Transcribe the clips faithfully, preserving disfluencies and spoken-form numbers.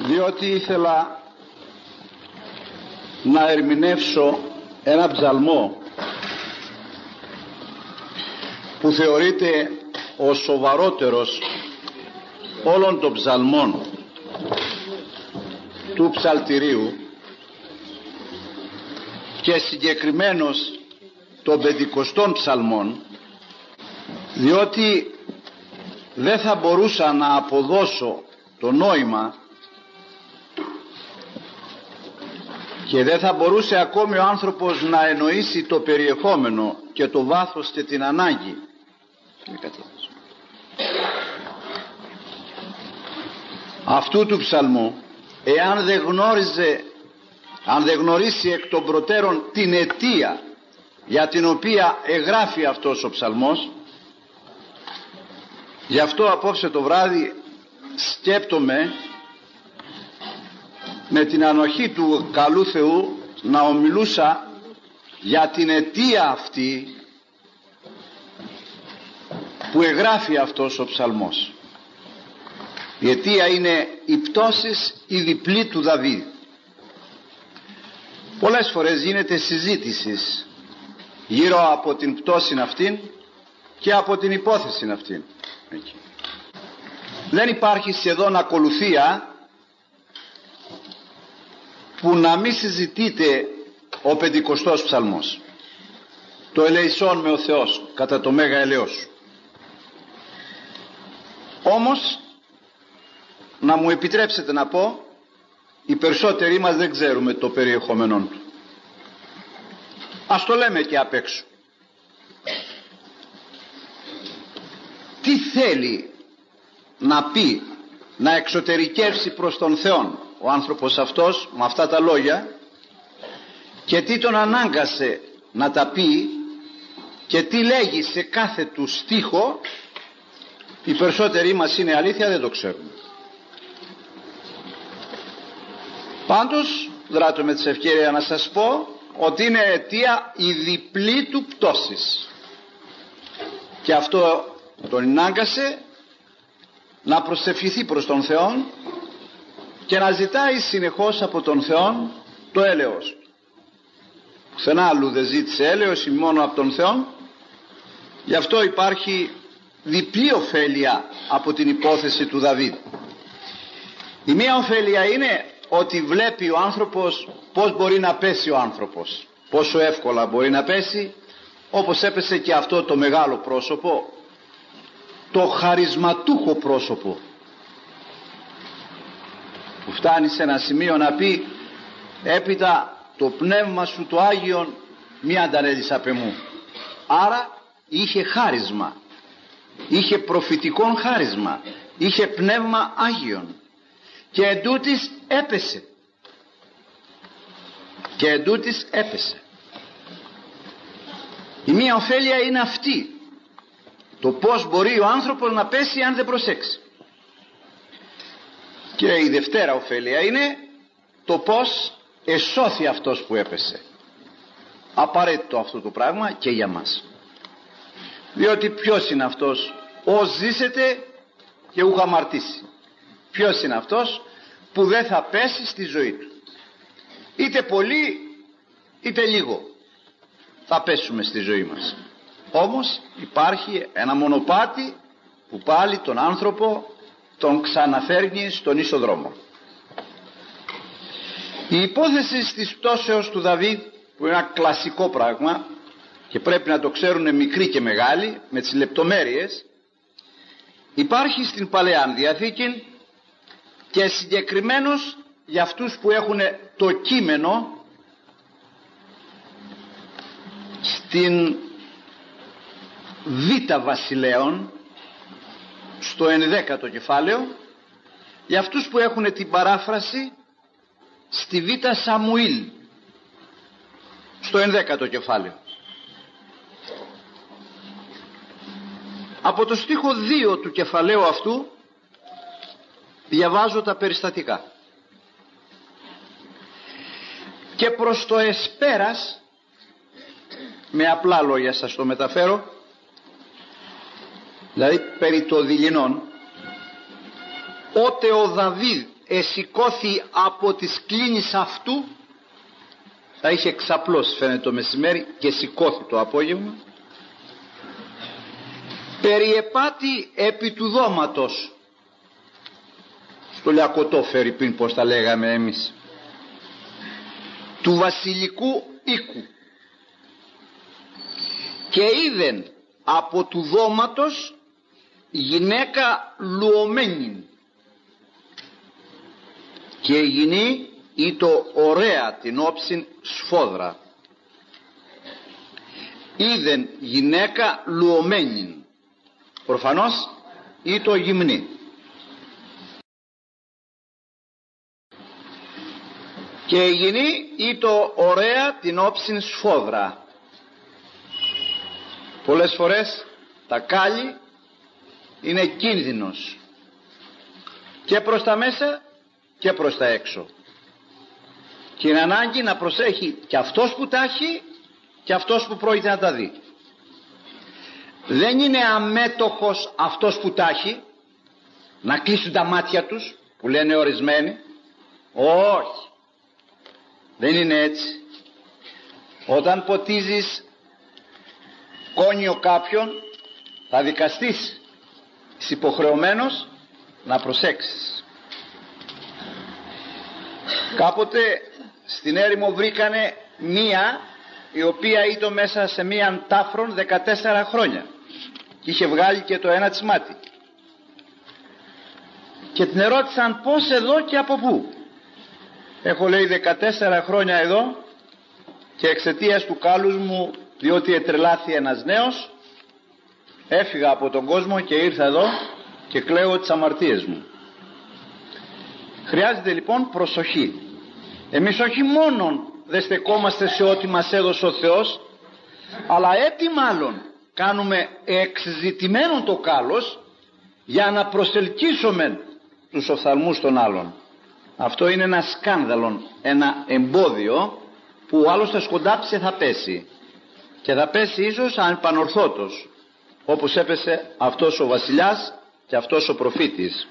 διότι ήθελα να ερμηνεύσω ένα ψαλμό που θεωρείται ο σοβαρότερος όλων των ψαλμών του ψαλτηρίου και συγκεκριμένος των πεντηκοστών ψαλμών, διότι δεν θα μπορούσα να αποδώσω το νόημα και δεν θα μπορούσε ακόμη ο άνθρωπος να εννοήσει το περιεχόμενο και το βάθος και την ανάγκη αυτού του ψαλμού, εάν δεν γνώριζε, αν δεν γνωρίσει εκ των προτέρων την αιτία για την οποία εγγράφει αυτός ο ψαλμός. Γι' αυτό απόψε το βράδυ σκέπτομαι με την ανοχή του καλού Θεού να ομιλούσα για την αιτία αυτή που εγγράφει αυτός ο ψαλμός. Η αιτία είναι η πτώση η διπλή του Δαβίδ. Πολλές φορές γίνεται συζήτηση γύρω από την πτώση αυτήν και από την υπόθεση αυτήν. Εκεί. Δεν υπάρχει σχεδόν ακολουθία που να μην συζητείται ο πεντηκοστός ψαλμός, το ελεησόν με ο Θεός κατά το μέγα ελαιός σου. Όμως να μου επιτρέψετε να πω, οι περισσότεροι μας δεν ξέρουμε το περιεχόμενό του. Ας το λέμε και απ' έξω. Τι θέλει να πει, να εξωτερικεύσει προς τον Θεό ο άνθρωπος αυτός με αυτά τα λόγια, και τι τον ανάγκασε να τα πει και τι λέγει σε κάθε του στίχο, οι περισσότεροι μας, είναι αλήθεια, δεν το ξέρουμε. Πάντως δράτω με τις ευκαιρία να σας πω ότι είναι αιτία η διπλή του πτώσης, και αυτό τον ανάγκασε να προσευχηθεί προς τον Θεό και να ζητάει συνεχώς από τον Θεό το έλεος. Πουθενά αλλού δεν ζήτησε έλεος, μόνο από τον Θεό. Γι' αυτό υπάρχει διπλή ωφέλεια από την υπόθεση του Δαβίδ. Η μία ωφέλεια είναι ότι βλέπει ο άνθρωπος πώς μπορεί να πέσει ο άνθρωπος, πόσο εύκολα μπορεί να πέσει, όπως έπεσε και αυτό το μεγάλο πρόσωπο, το χαρισματούχο πρόσωπο, που φτάνει σε ένα σημείο να πει έπειτα το πνεύμα σου το Άγιον μη αντανέλεις απ' εμού. Άρα είχε χάρισμα, είχε προφητικόν χάρισμα, είχε πνεύμα Άγιον, και εντούτοις έπεσε και εντούτοις έπεσε. Η μία ωφέλεια είναι αυτή, το πως μπορεί ο άνθρωπος να πέσει αν δεν προσέξει. Και η δευτέρα ωφέλεια είναι το πως εσώθη αυτός που έπεσε. Απαραίτητο αυτό το πράγμα και για μας, διότι ποιος είναι αυτός ο ζήσεται και ούχα αμαρτήσει? Ποιος είναι αυτός που δεν θα πέσει στη ζωή του? Είτε πολύ είτε λίγο θα πέσουμε στη ζωή μας. Όμως υπάρχει ένα μονοπάτι που πάλι τον άνθρωπο τον ξαναφέρνει στον ίσο δρόμο. Η υπόθεση της πτώσεως του Δαβίδ, που είναι ένα κλασικό πράγμα και πρέπει να το ξέρουν μικροί και μεγάλοι με τις λεπτομέρειες, υπάρχει στην Παλαιά Διαθήκη και συγκεκριμένως για αυτούς που έχουν το κείμενο στην Β' Βασιλέων, στο ενδέκατο κεφάλαιο, για αυτούς που έχουν την παράφραση στη Β' Σαμουήλ, στο ενδέκατο κεφάλαιο. Από το στίχο δύο του κεφαλαίου αυτού διαβάζω τα περιστατικά. Και προς το εσπέρας, με απλά λόγια σας το μεταφέρω, δηλαδή περί το δειλινών, ότε ο Δαβίδ εσηκώθη από τις κλίνης αυτού, θα είχε ξαπλώσει φαίνεται το μεσημέρι και σηκώθη το απόγευμα, περιεπάτη επί του δώματος, στο λιακωτό φερρυπίν πως τα λέγαμε εμείς, του βασιλικού οίκου, και είδεν από του δώματος γυναίκα λουωμένη, και η γυνή ήτο ωραία την όψιν σφόδρα. Είδεν γυναίκα λουωμένη, προφανώς ήτο γυμνή. Και η γυνή ήτο ωραία την όψιν σφόδρα. Πολλές φορές τα κάλλη είναι κίνδυνος και προς τα μέσα και προς τα έξω, και είναι ανάγκη να προσέχει και αυτός που τα έχει και αυτός που πρόκειται να τα δει. Δεν είναι αμέτωχος αυτός που τα έχει να κλείσουν τα μάτια τους, που λένε ορισμένοι. Όχι, δεν είναι έτσι. Όταν ποτίζεις κόνιο κάποιον, θα δικαστείς, είσαι υποχρεωμένος να προσέξεις. Κάποτε στην έρημο βρήκανε μία η οποία ήταν μέσα σε μία τάφρον δεκατέσσερα χρόνια και είχε βγάλει και το ένα της μάτι, και την ερώτησαν πως εδώ και από πού. Έχω, λέει, δεκατέσσερα χρόνια εδώ και εξαιτίας του κάλους μου, διότι ετρελάθη ένας νέος, έφυγα από τον κόσμο και ήρθα εδώ και κλαίω τις αμαρτίες μου. Χρειάζεται λοιπόν προσοχή. Εμείς όχι μόνον δεν στεκόμαστε σε ό,τι μας έδωσε ο Θεός, αλλά έτι μάλλον κάνουμε εξζητημένο το κάλος για να προσελκύσουμε τους οφθαλμούς των άλλων. Αυτό είναι ένα σκάνδαλο, ένα εμπόδιο που ο άλλος θα σκοντάψει, θα πέσει, και θα πέσει ίσως ανεπανορθώτος, όπως έπεσε αυτός ο βασιλιάς και αυτός ο προφήτης.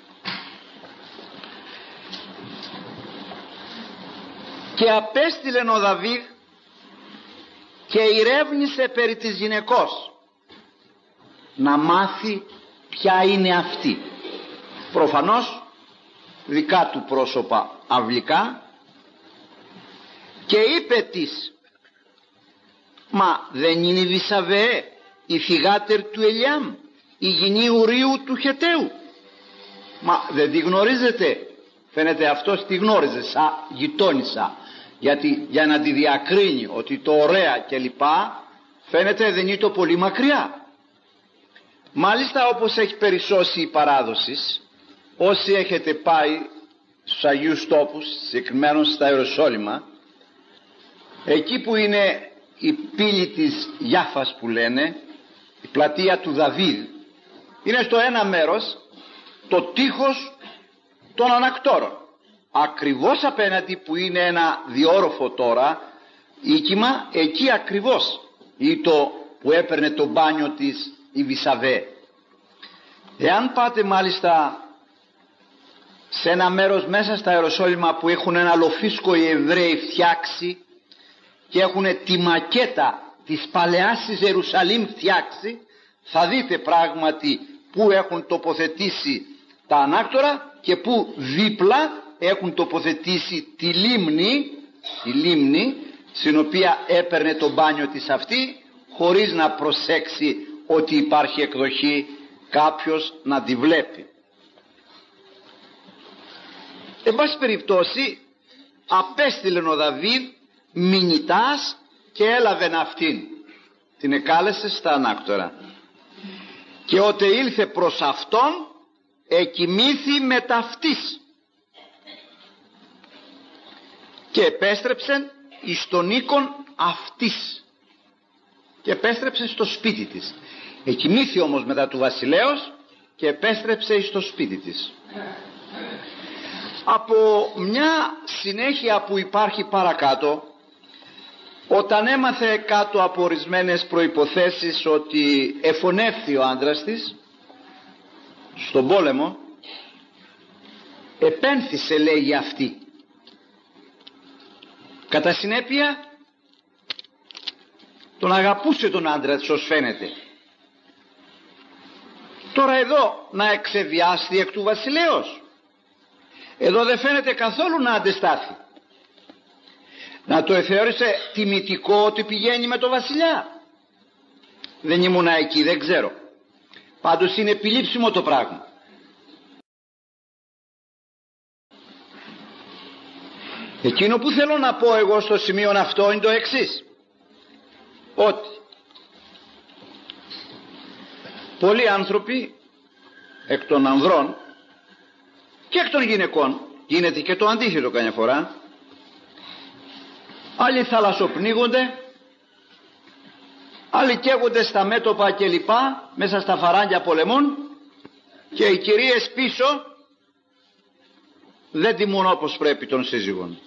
Και απέστειλεν ο Δαβίδ και ηρεύνησε περί της γυναικός, να μάθει ποια είναι αυτή. Προφανώς δικά του πρόσωπα αυλικά, και είπε της, μα δεν είναι η Βισαβέ η θυγάτερ του Ελιάμ, η γυνή Ουρίου του Χεταίου? Μα δεν τη γνωρίζετε? Φαίνεται αυτός τη γνώριζε σαν γειτόνισσα, γιατί για να τη διακρίνει ότι το ωραία και λοιπά, φαίνεται δεν είναι το πολύ μακριά. Μάλιστα, όπως έχει περισσώσει η παράδοση, όσοι έχετε πάει στους Αγίους Τόπους, συγκεκριμένως στα Ιεροσόλυμα, εκεί που είναι η πύλη της Γιάφας που λένε, η πλατεία του Δαβίδ, είναι στο ένα μέρος το τείχος των ανακτόρων, ακριβώς απέναντι που είναι ένα διόροφο τώρα οίκημα, εκεί ακριβώς ή το που έπαιρνε το μπάνιο της η Βισαβέ. Εάν πάτε μάλιστα σε ένα μέρος μέσα στα Ιεροσόλυμα που έχουν ένα λοφίσκο οι Εβραίοι φτιάξει και έχουν τη μακέτα της παλαιάς της Ιερουσαλήμ φτιάξει, θα δείτε πράγματι που έχουν τοποθετήσει τα ανάκτορα και που δίπλα έχουν τοποθετήσει τη λίμνη, τη λίμνη στην οποία έπαιρνε το μπάνιο της αυτή, χωρίς να προσέξει ότι υπάρχει εκδοχή κάποιος να τη βλέπει. Εν πάση περιπτώσει, απέστειλεν ο Δαβίδ μηνυτάς και έλαβεν αυτήν, την εκάλεσε στα ανάκτορα, και ότε ήλθε προς αυτόν εκοιμήθη με ταυτής και επέστρεψεν εις τον οίκον αυτής, και επέστρεψε στο σπίτι της. Εκοιμήθη όμως μετά του βασιλέως και επέστρεψε εις το σπίτι της. Από μια συνέχεια που υπάρχει παρακάτω, όταν έμαθε κάτω από ορισμένες προϋποθέσεις ότι εφωνεύθη ο άντρας της στον πόλεμο, επένθησε, λέγει αυτή. Κατά συνέπεια τον αγαπούσε τον άντρα της, ως φαίνεται. Τώρα εδώ να εξεβιάστη εκ του βασιλέως, εδώ δεν φαίνεται καθόλου να αντιστάθη. Να το εθεώρησε τιμητικό ότι πηγαίνει με το βασιλιά. Δεν ήμουνα εκεί, δεν ξέρω. Πάντως είναι επιλήψιμο το πράγμα. Εκείνο που θέλω να πω εγώ στο σημείο αυτό είναι το εξής, ότι πολλοί άνθρωποι εκ των ανδρών και εκ των γυναικών, γίνεται και το αντίθετο καμιά φορά, άλλοι θαλασσοπνίγονται, άλλοι καίγονται στα μέτωπα και λοιπά, μέσα στα φαράγγια πολεμών, και οι κυρίες πίσω δεν τιμούν όπως πρέπει τον σύζυγον.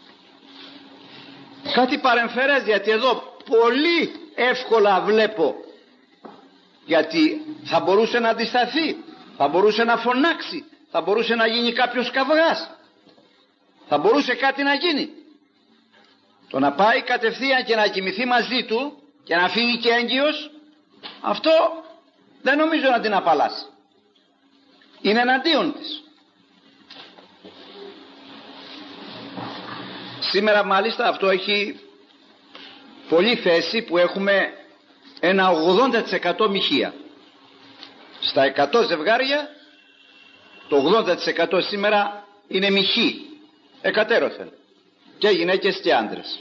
Κάτι παρεμφερές, γιατί εδώ πολύ εύκολα βλέπω, γιατί θα μπορούσε να αντισταθεί, θα μπορούσε να φωνάξει, θα μπορούσε να γίνει κάποιος καυγάς, θα μπορούσε κάτι να γίνει. Το να πάει κατευθείαν και να κοιμηθεί μαζί του και να φύγει και έγκυος, αυτό δεν νομίζω να την απαλλάσει. Είναι εναντίον της. Σήμερα μάλιστα αυτό έχει πολλή θέση, που έχουμε ένα ογδόντα τοις εκατό μοιχεία. Στα εκατό ζευγάρια το ογδόντα τοις εκατό σήμερα είναι μοιχοί, εκατέρωθεν, και γυναίκες και άντρες.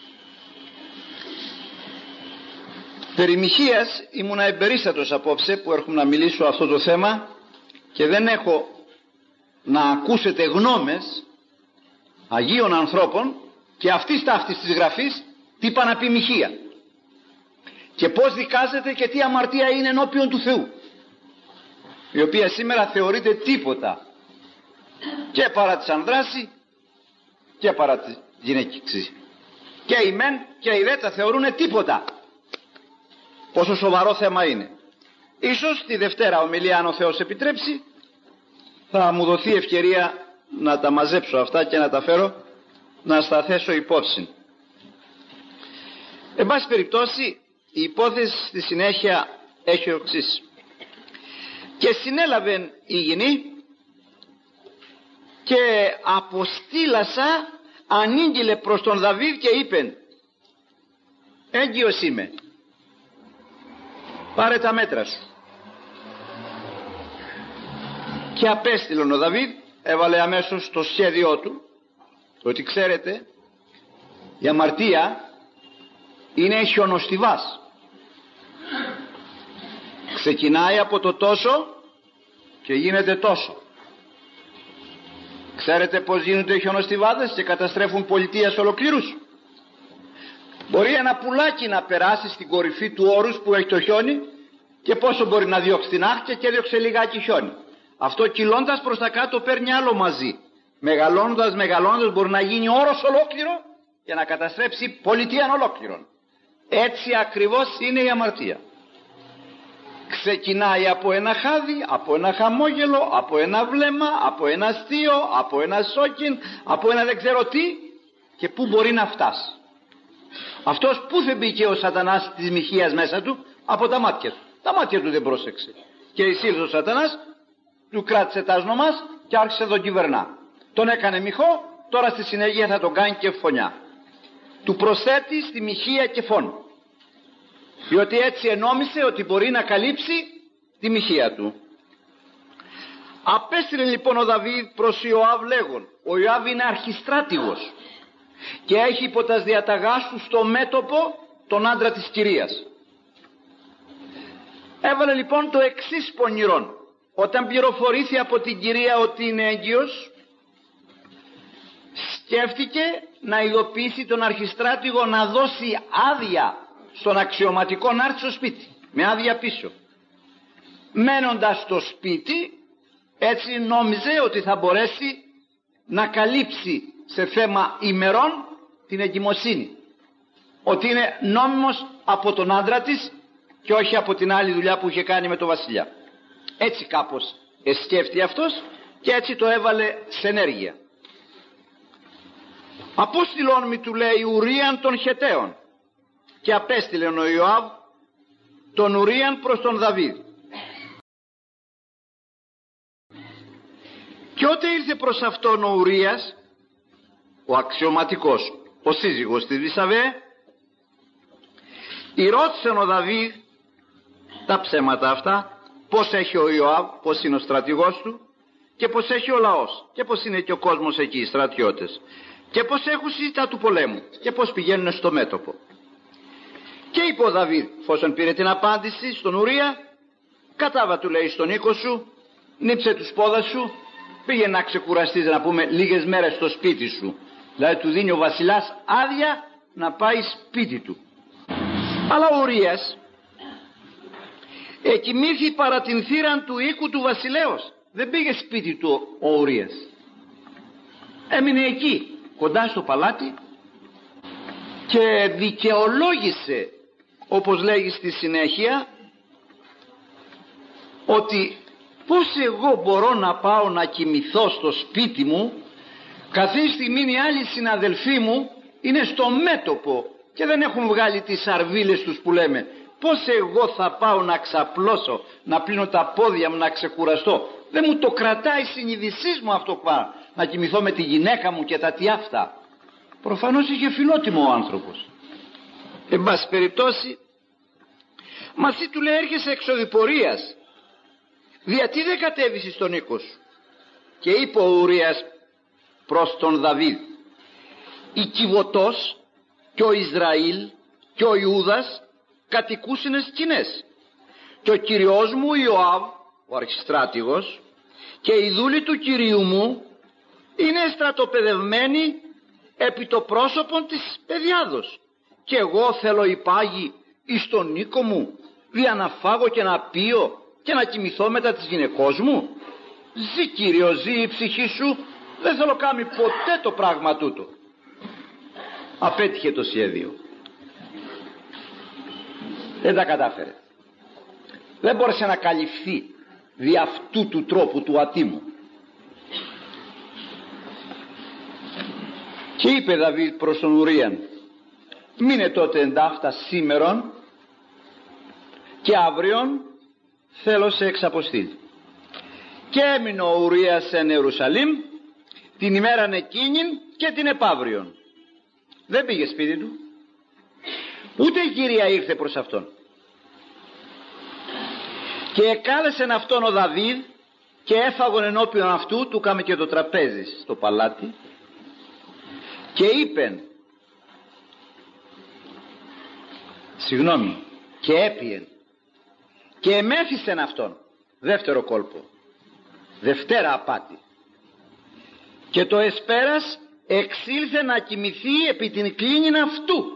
Περί μοιχείας ήμουνα εμπερίστατος απόψε που έρχομαι να μιλήσω αυτό το θέμα, και δεν έχω να ακούσετε γνώμες Αγίων ανθρώπων και αυτής ταύτης της γραφής τι είπα να πει μοιχεία και πώς δικάζεται και τι αμαρτία είναι ενώπιον του Θεού, η οποία σήμερα θεωρείται τίποτα και παρά της ανδράση και παρά της γυναίκης. Και οι μεν και οι δε τα θεωρούν τίποτα. Πόσο σοβαρό θέμα είναι. Ίσως τη Δευτέρα ομιλία, αν ο Θεός επιτρέψει, θα μου δοθεί ευκαιρία να τα μαζέψω αυτά και να τα φέρω να στα θέσω υπόψη. Εν πάση περιπτώσει, η υπόθεση στη συνέχεια έχει ο εξής. Και συνέλαβεν η γυνή και αποστήλασα ανήγγειλε προς τον Δαβίδ και είπεν, έγκυος είμαι, πάρε τα μέτρα σου. Και απέστειλον ο Δαβίδ, έβαλε αμέσως το σχέδιό του, ότι ξέρετε η αμαρτία είναι χιονοστιβάς. Ξεκινάει από το τόσο και γίνεται τόσο. Ξέρετε πως γίνονται οι χιονοστιβάδες και καταστρέφουν πολιτείας ολοκλήρους. Μπορεί ένα πουλάκι να περάσει στην κορυφή του όρους που έχει το χιόνι, και πόσο μπορεί να διώξει την άχτια, και διώξε λιγάκι χιόνι. Αυτό κυλώντας προς τα κάτω παίρνει άλλο μαζί. Μεγαλώνοντας, μεγαλώνοντας μπορεί να γίνει όρος ολόκληρο και να καταστρέψει πολιτείαν ολόκληρον. Έτσι ακριβώς είναι η αμαρτία. Ξεκινάει από ένα χάδι, από ένα χαμόγελο, από ένα βλέμμα, από ένα αστείο, από ένα σόκιν, από ένα δεν ξέρω τι, και πού μπορεί να φτάσει. Αυτός πού δεν μπήκε ο σατανάς της μοιχείας μέσα του? Από τα μάτια του. Τα μάτια του δεν πρόσεξε. Και εισήλθε ο σατανάς, του κράτησε τα σνομάς και άρχισε να τον κυβερνά. Τον έκανε μοιχό, τώρα στη συνέχεια θα τον κάνει και φωνιά. Του προσθέτει στη μοιχεία και φόνο. Διότι έτσι ενόμισε ότι μπορεί να καλύψει τη μοιχεία του. Απέστειλε λοιπόν ο Δαβίδ προς Ιωάβ λέγον. Ο Ιωάβ είναι αρχιστράτηγος και έχει υπό τας διαταγάς του στο μέτωπο τον άντρα της κυρίας. Έβαλε λοιπόν το εξής πονηρόν. Όταν πληροφορήθη από την κυρία ότι είναι έγκυος, σκέφτηκε να ειδοποιήσει τον αρχιστράτηγο να δώσει άδεια στον αξιωματικό να έρθει στο σπίτι, με άδεια πίσω. Μένοντας στο σπίτι, έτσι νόμιζε ότι θα μπορέσει να καλύψει σε θέμα ημερών την εγκυμοσύνη, ότι είναι νόμιμος από τον άντρα της και όχι από την άλλη δουλειά που είχε κάνει με τον βασιλιά. Έτσι κάπως εσκέφτει αυτός και έτσι το έβαλε σε ενέργεια. Απόστηλον μη, του λέει, Ουρίαν των Χεταίων, και απέστειλε ο Ιωάβ τον Ουρίαν προς τον Δαβίδ. Και όταν ήρθε προς αυτόν ο Ουρίας, ο αξιωματικός, ο σύζυγος της Βισαβέ, ρώτησε ο Δαβίδ τα ψέματα αυτά, πώς έχει ο Ιωάβ, πώς είναι ο στρατηγός του και πώς έχει ο λαός και πώς είναι και ο κόσμος εκεί, οι στρατιώτες, και πώς έχουν συζητά του πολέμου και πώς πηγαίνουν στο μέτωπο. Και είπε ο Δαβίδ, εφόσον πήρε την απάντηση στον Ουρία, κατάβα, του λέει, στον οίκο σου, νύψε τους πόδας σου, πήγε να ξεκουραστείς, να πούμε, λίγες μέρες στο σπίτι σου. Δηλαδή του δίνει ο βασιλιάς άδεια να πάει σπίτι του. Αλλά ο Ουρίας εκοιμήθη παρά την θύραν του οίκου του βασιλέως. Δεν πήγε σπίτι του ο Ουρίας, έμεινε εκεί κοντά στο παλάτι και δικαιολόγησε, όπως λέγει στη συνέχεια, ότι πώς εγώ μπορώ να πάω να κοιμηθώ στο σπίτι μου, καθή στιγμή οι άλλοι συναδελφοί μου είναι στο μέτωπο και δεν έχουν βγάλει τις αρβίλες τους που λέμε. Πώς εγώ θα πάω να ξαπλώσω, να πλύνω τα πόδια μου, να ξεκουραστώ? Δεν μου το κρατάει η συνείδησής μου αυτό, πάω να κοιμηθώ με τη γυναίκα μου και τα τι αυτά. Προφανώς είχε φιλότιμο ο άνθρωπος. Εν πάση περιπτώσει, μαζί του λέει, έρχεσαι εξωδιπορίας, γιατί δεν κατέβησες στον οίκο σου? Και είπε ο Ουρίας προς τον Δαβίδ, η Κιβωτός και ο Ισραήλ και ο Ιούδας κατοικούσινε σκηνές, και ο κυριός μου Ιωάβ, ο αρχιστράτηγος, και οι δούλοι του κυρίου μου είναι στρατοπεδευμένοι επί το πρόσωπον της πεδιάδος, και εγώ θέλω υπάγει εις τον οίκο μου δια να φάγω και να πίω και να κοιμηθώ μετά της γυναικός μου? Ζει, Κύριο, ζει η ψυχή σου, δεν θέλω κάνει ποτέ το πράγμα τούτο. Απέτυχε το σχέδιο, δεν τα κατάφερε, δεν μπόρεσε να καλυφθεί δι' αυτού του τρόπου του ατίμου. Και είπε Δαβίδ προς τον Ουρίαν, μείνε τότε εντάφτα σήμερον και αύριον θέλω σε εξαποστείλει. Και έμεινε ο Ουρίας εν Ιερουσαλήμ την ημέραν εκείνην και την επαύριον. Δεν πήγε σπίτι του, ούτε η κυρία ήρθε προς αυτόν. Και εκάλεσεν αυτόν ο Δαβίδ και έφαγον ενώπιον αυτού, του κάμε και το τραπέζι στο παλάτι, και είπεν, συγγνώμη, και έπιεν και εμέθησεν αυτόν. Δεύτερο κόλπο, δευτέρα απάτη. Και το εσπέρας εξήλθε να κοιμηθεί επί την κλίνην αυτού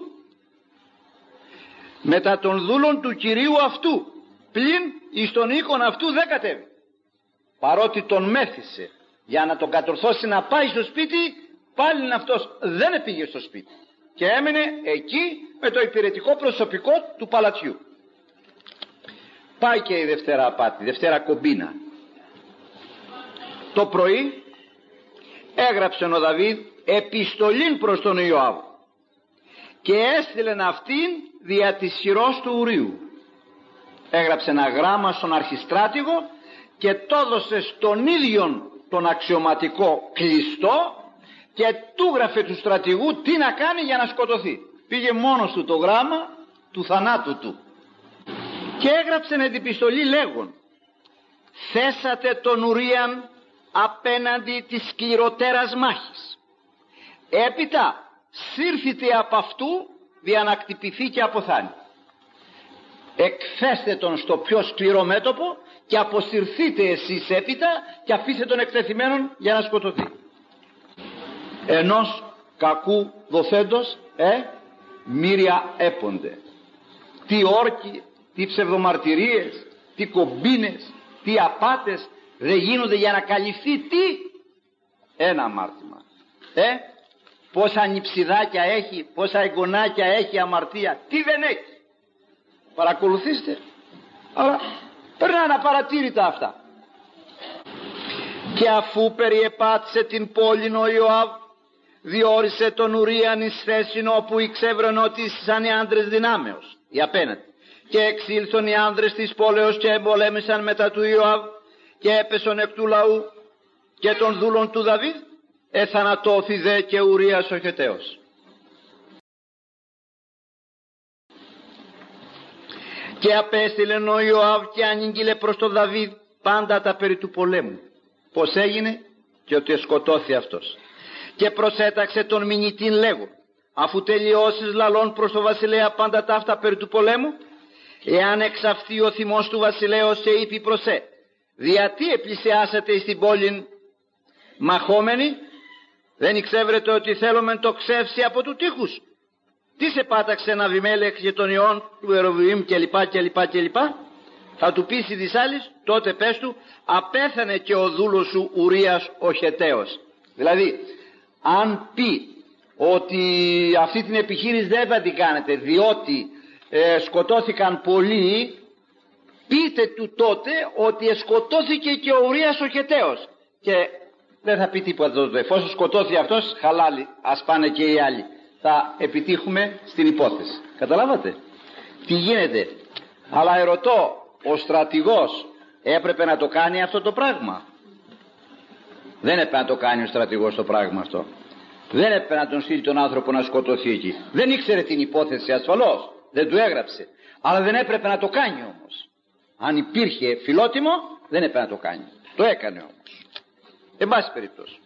μετά των δούλων του κυρίου αυτού, πλην εις τον οίκον αυτού δεν κατέβη, παρότι τον μέθησε για να τον κατορθώσει να πάει στο σπίτι. Πάλι αυτός δεν πήγε στο σπίτι και έμενε εκεί με το υπηρετικό προσωπικό του παλατιού. Πάει και η Δευτέρα απάτη, Δευτέρα κομπίνα. Το πρωί έγραψε ο Δαβίδ επιστολήν προς τον Ιωάβ και έστειλεν αυτήν δια της χειρός του Ουρίου. Έγραψε ένα γράμμα στον αρχιστράτηγο και το έδωσε στον ίδιον τον αξιωματικό κλειστό και του γράφε του στρατηγού τι να κάνει για να σκοτωθεί. Πήγε μόνος του το γράμμα του θανάτου του και έγραψε την επιστολή λέγον, θέσατε τον Ουρίαν απέναντι της σκληροτέρας μάχης, έπειτα σύρθητε από αυτού δια να κτυπηθεί και αποθάνει. Εκθέστε τον στο πιο σκληρό μέτωπο και αποσυρθείτε εσείς έπειτα και αφήστε τον εκτεθειμένον για να σκοτωθεί. Ενός κακού δοθέντος ε, μύρια έπονται. Τι όρκοι, τι ψευδομαρτυρίες, τι κομπίνες, τι απάτες δεν γίνονται για να καλυφθεί τι? Ένα αμάρτημα. Ε, πόσα νυψιδάκια έχει, πόσα εγγονάκια έχει αμαρτία, τι δεν έχει. Παρακολουθήστε. Άρα περνάνε απαρατήρητα αυτά. Και αφού περιεπάτησε την πόλην ο Ιωάβ, διόρισε τον Ουρίαν εις θέσιν όπου εξεύρεν ότι ήσαν οι άντρες δυνάμεως, οι απέναντι. Και εξήλθον οι άνδρες της πόλεως και εμπολέμησαν μετά του Ιωάβ και έπεσον εκ του λαού και των δούλων του Δαβίδ, εθανατώθη δε και Ουρίας ο Χετταίος. Και απέστειλεν ο Ιωάβ και ανήγγειλε προς τον Δαβίδ πάντα τα περί του πολέμου. Πως έγινε και ότι σκοτώθη αυτός. Και προσέταξε τον μηνυτήν λέγον, αφού τελειώσεις λαλών προς τον βασιλέα πάντα τα αυτά περί του πολέμου, εάν εξαφθεί ο θυμός του βασιλέως και είπε προς σε, διατί επλησιάσατε στην πόλην μαχόμενοι, δεν εξεύρετε ότι θέλουμε το ξεύσει από του τείχους. Τι σε πάταξε να Αβιμέλεχ και τον ιόν του Εροβιήμ κλπ κλπ κλπ. Θα του πείσει της άλλης, τότε πες του, απέθανε και ο δούλος σου Ουρίας ο Χετταίος. Δηλαδή, αν πει ότι αυτή την επιχείρηση δεν θα την κάνετε διότι ε, σκοτώθηκαν πολλοί, πείτε του τότε ότι σκοτώθηκε και ο Ουρίας ο Χετταίος. Και δεν θα πει τίποτα τότε. Εφόσον σκοτώθηκε αυτός, χαλάλι, ας πάνε και οι άλλοι. Θα επιτύχουμε στην υπόθεση. Καταλάβατε τι γίνεται? Αλλά ερωτώ, ο στρατηγός έπρεπε να το κάνει αυτό το πράγμα? Δεν έπρεπε να το κάνει ο στρατηγός το πράγμα αυτό. Δεν έπρεπε να τον στείλει τον άνθρωπο να σκοτωθεί εκεί. Δεν ήξερε την υπόθεση ασφαλώς, δεν του έγραψε, αλλά δεν έπρεπε να το κάνει όμως. Αν υπήρχε φιλότιμο, δεν έπρεπε να το κάνει. Το έκανε όμως. Εν πάση περιπτώσει.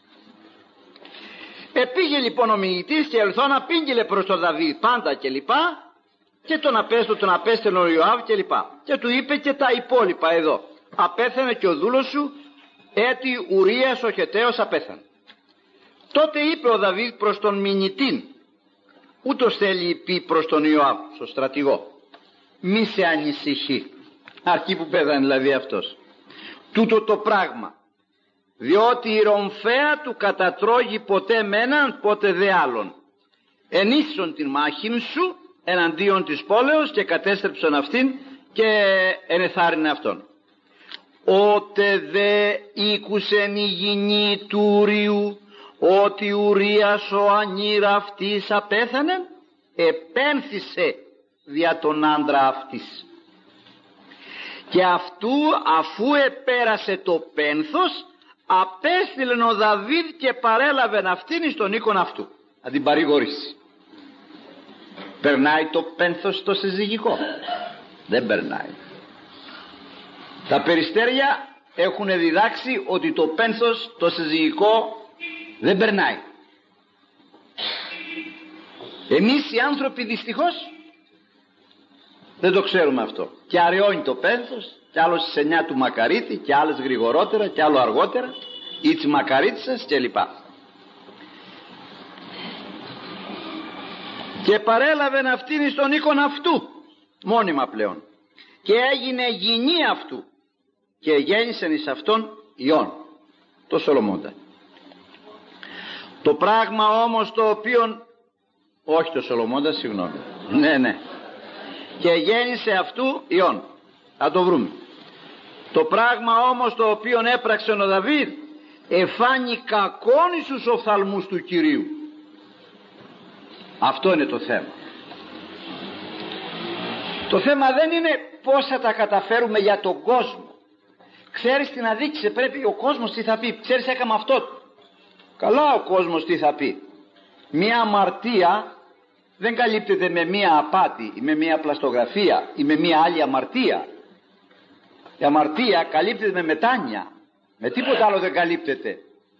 Επήγε λοιπόν ο μηνυτής και ελθόν απήγγειλε προς τον Δαβίδ πάντα και λοιπά, και τον απέστω, τον απέστελνε ο Ιωάβ και λοιπά. Και του είπε και τα υπόλοιπα εδώ. Απέθανε και ο δούλος σου, έτι Ουρίας ο Χετταίος απέθανε. Τότε είπε ο Δαβίδ προς τον μηνυτήν, ούτως θέλει πει προς τον Ιωάβ, στον στρατηγό, μη σε ανησυχεί. Αρχή που πέθανε δηλαδή αυτός. Τούτο το πράγμα, διότι η ρομφαία του κατατρώγει ποτέ με έναν πότε δε άλλον. Ενίσσον την μάχην σου εναντίον της πόλεως και κατέστρεψον αυτήν και ενεθάρρυνε αυτόν. Ότε δε ήκουσεν η γυνή του Ουρίου ότι Ουρίας ο ανήρα αυτής απέθανε, επένθησε δια τον άντρα αυτής. Και αυτού αφού επέρασε το πένθος, απέστειλεν ο Δαβίδ και παρέλαβεν αυτήν εις τον οίκον αυτού. Να την παρηγορήσει. Περνάει το πένθος στο συζυγικό? Δεν περνάει. Τα περιστέρια έχουν διδάξει ότι το πένθος το συζυγικό δεν περνάει. Εμείς οι άνθρωποι δυστυχώς δεν το ξέρουμε αυτό. Και αραιώνει το πένθος, και άλλο στις εννιά του Μακαρίτη, και άλλες γρηγορότερα, και άλλο αργότερα, ή της Μακαρίτισσας κλπ. Και παρέλαβεν αυτήν εις τον οίκον αυτού, μόνιμα πλέον, και έγινε γυνή αυτού, και γέννησεν εις αυτόν Υιόν, το Σολομώντα. Το πράγμα όμως το οποίο, όχι το Σολομώντα, συγγνώμη, ναι ναι, και γέννησε αυτού Υιόν, θα το βρούμε. Το πράγμα όμως το οποίο έπραξε ο Δαβίδ, εφάνει κακόν εις τους οφθαλμούς του Κυρίου. Αυτό είναι το θέμα. Το θέμα δεν είναι πώς θα τα καταφέρουμε για τον κόσμο. Ξέρεις τι να δείξει, πρέπει ο κόσμος τι θα πει. Ξέρεις, έκαμε αυτό. Καλά, ο κόσμος τι θα πει. Μία αμαρτία δεν καλύπτεται με μία απάτη ή με μία πλαστογραφία ή με μία άλλη αμαρτία. Η αμαρτία καλύπτεται με μετάνοια. Με τίποτα άλλο δεν καλύπτεται.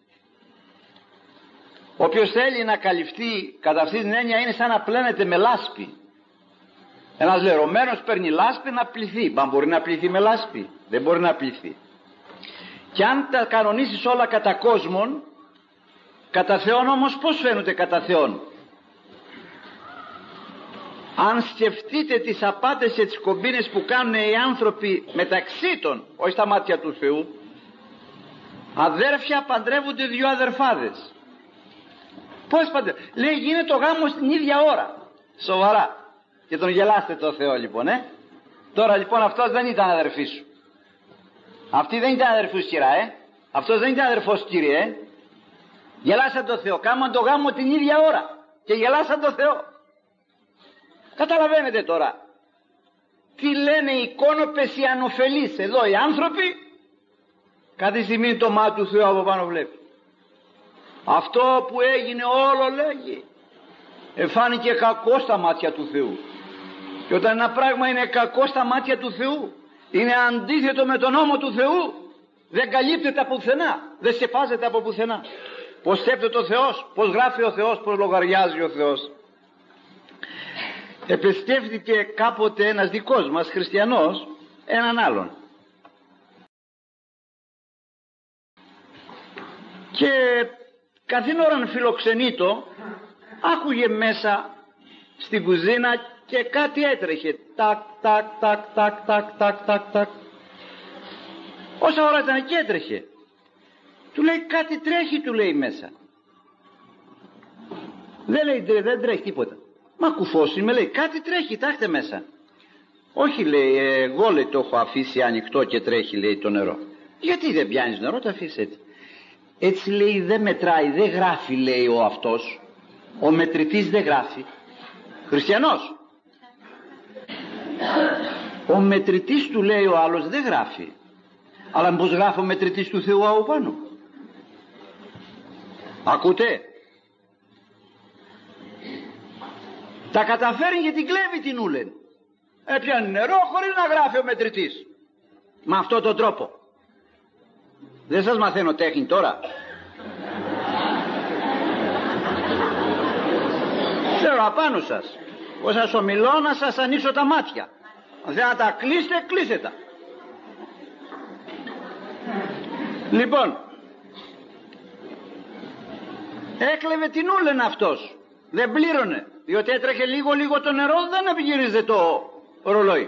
Όποιος θέλει να καλυφθεί κατά αυτή την έννοια είναι σαν να πλένεται με λάσπη. Ένας λερωμένος παίρνει λάσπη να πληθεί. Μα μπορεί να πληθεί με λάσπη? Δεν μπορεί να πληθεί. Και αν τα κανονίσεις όλα κατά κόσμον, κατά Θεόν όμως πώς φαίνονται κατά Θεόν? Αν σκεφτείτε τις απάτες και τις κομπίνες που κάνουν οι άνθρωποι μεταξύ των, όχι στα μάτια του Θεού, αδέρφια παντρεύονται δύο αδερφάδες. Πώς παντρεύονται? Λέει γίνεται ο γάμος την ίδια ώρα. Σοβαρά. Και τον γελάστε το Θεό λοιπόν, ε. Τώρα λοιπόν αυτός δεν ήταν αδερφή σου. Αυτή δεν ήταν αδερφή σειρά, ε. Αυτός δεν ήταν αδερφός, Κύριε, ε? Γελάσαν το Θεό, κάμαν το γάμο την ίδια ώρα και γελάσαν το Θεό. Καταλαβαίνετε τώρα τι λένε οι εικόνοπες, οι ανοφελείς εδώ οι άνθρωποι. Κάθε στιγμή το μάτι του Θεού από πάνω βλέπει. Αυτό που έγινε όλο, λέγει, εφάνηκε κακό στα μάτια του Θεού. Και όταν ένα πράγμα είναι κακό στα μάτια του Θεού, είναι αντίθετο με τον νόμο του Θεού, δεν καλύπτεται από πουθενά, δεν σεφάζεται από πουθενά. Πως σκέπτεται ο Θεός, πως γράφει ο Θεός, πως λογαριάζει ο Θεός. Επισκέφθηκε κάποτε ένας δικός μας χριστιανός έναν άλλον και καθήν ώραν φιλοξενείτο άκουγε μέσα στην κουζίνα και κάτι έτρεχε, τάκ τάκ τάκ τάκ τάκ τάκ τάκ τάκ. Όσα ώρα ήταν εκεί έτρεχε. Του λέει κάτι τρέχει, του λέει μέσα. Δεν λέει, δεν τρέχει τίποτα. Μα κουφός είμαι, λέει, κάτι τρέχει, τάχτε μέσα. Όχι, λέει, εγώ, λέει, το έχω αφήσει ανοιχτό και τρέχει, λέει, το νερό. Γιατί δεν πιάνεις νερό, το αφήσεις έτσι. Έτσι, λέει, δεν μετράει, δεν γράφει, λέει, ο αυτός. Ο μετρητής δεν γράφει. Χριστιανός. Ο μετρητής του, λέει, ο άλλος δεν γράφει. Αλλά πως γράφει ο μετρητής του Θεού από πάνω. Ακούτε. Τα καταφέρει και την κλέβει την ούλεν. Έπιανε νερό χωρίς να γράφει ο μετρητής. Με αυτόν τον τρόπο. Δεν σας μαθαίνω τέχνη τώρα. Ξέρω απάνω σας. Ως σας ομιλώ να σας ανοίξω τα μάτια. Αν θέλετε να τα κλείσετε, κλείστε τα. Λοιπόν, έκλεβε την ούλεν αυτός. Δεν πλήρωνε, διότι έτρεχε λίγο λίγο το νερό, δεν επιγύριζε το ρολόι.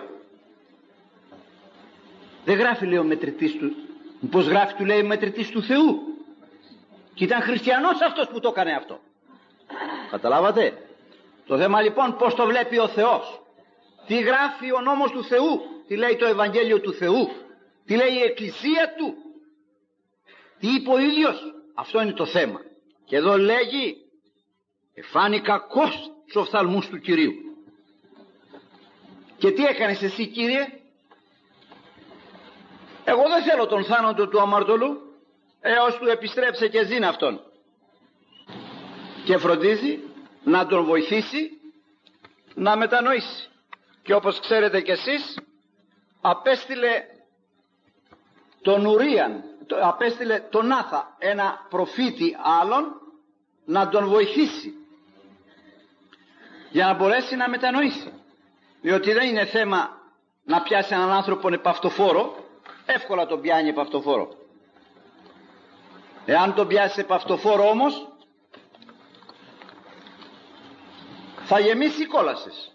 Δεν γράφει, λέει, ο μετρητής του. Πως γράφει, του λέει, ο μετρητής του Θεού. Και ήταν χριστιανός αυτός που το έκανε αυτό. Καταλάβατε. Το θέμα λοιπόν πως το βλέπει ο Θεός. Τι γράφει ο νόμος του Θεού. Τι λέει το Ευαγγέλιο του Θεού. Τι λέει η Εκκλησία του. Τι είπε ο ίδιος. Αυτό είναι το θέμα. Και εδώ λέγει, εφάνει κακός στους οφθαλμούς του Κυρίου. Και τι έκανες εσύ, Κύριε? Εγώ δεν θέλω τον θάνατο του αμαρτωλού, έως του επιστρέψε και ζήν αυτόν. Και φροντίζει να τον βοηθήσει να μετανοήσει. Και όπως ξέρετε κι εσείς, απέστειλε τον Ουρίαν, απέστειλε τον Άθα, ένα προφήτη άλλον, να τον βοηθήσει για να μπορέσει να μετανοήσει. Διότι δεν είναι θέμα να πιάσει έναν άνθρωπο επαυτοφόρο, εύκολα τον πιάνει επαυτοφόρο. Εάν τον πιάσει επαυτοφόρο όμως, θα γεμίσει κόλασες.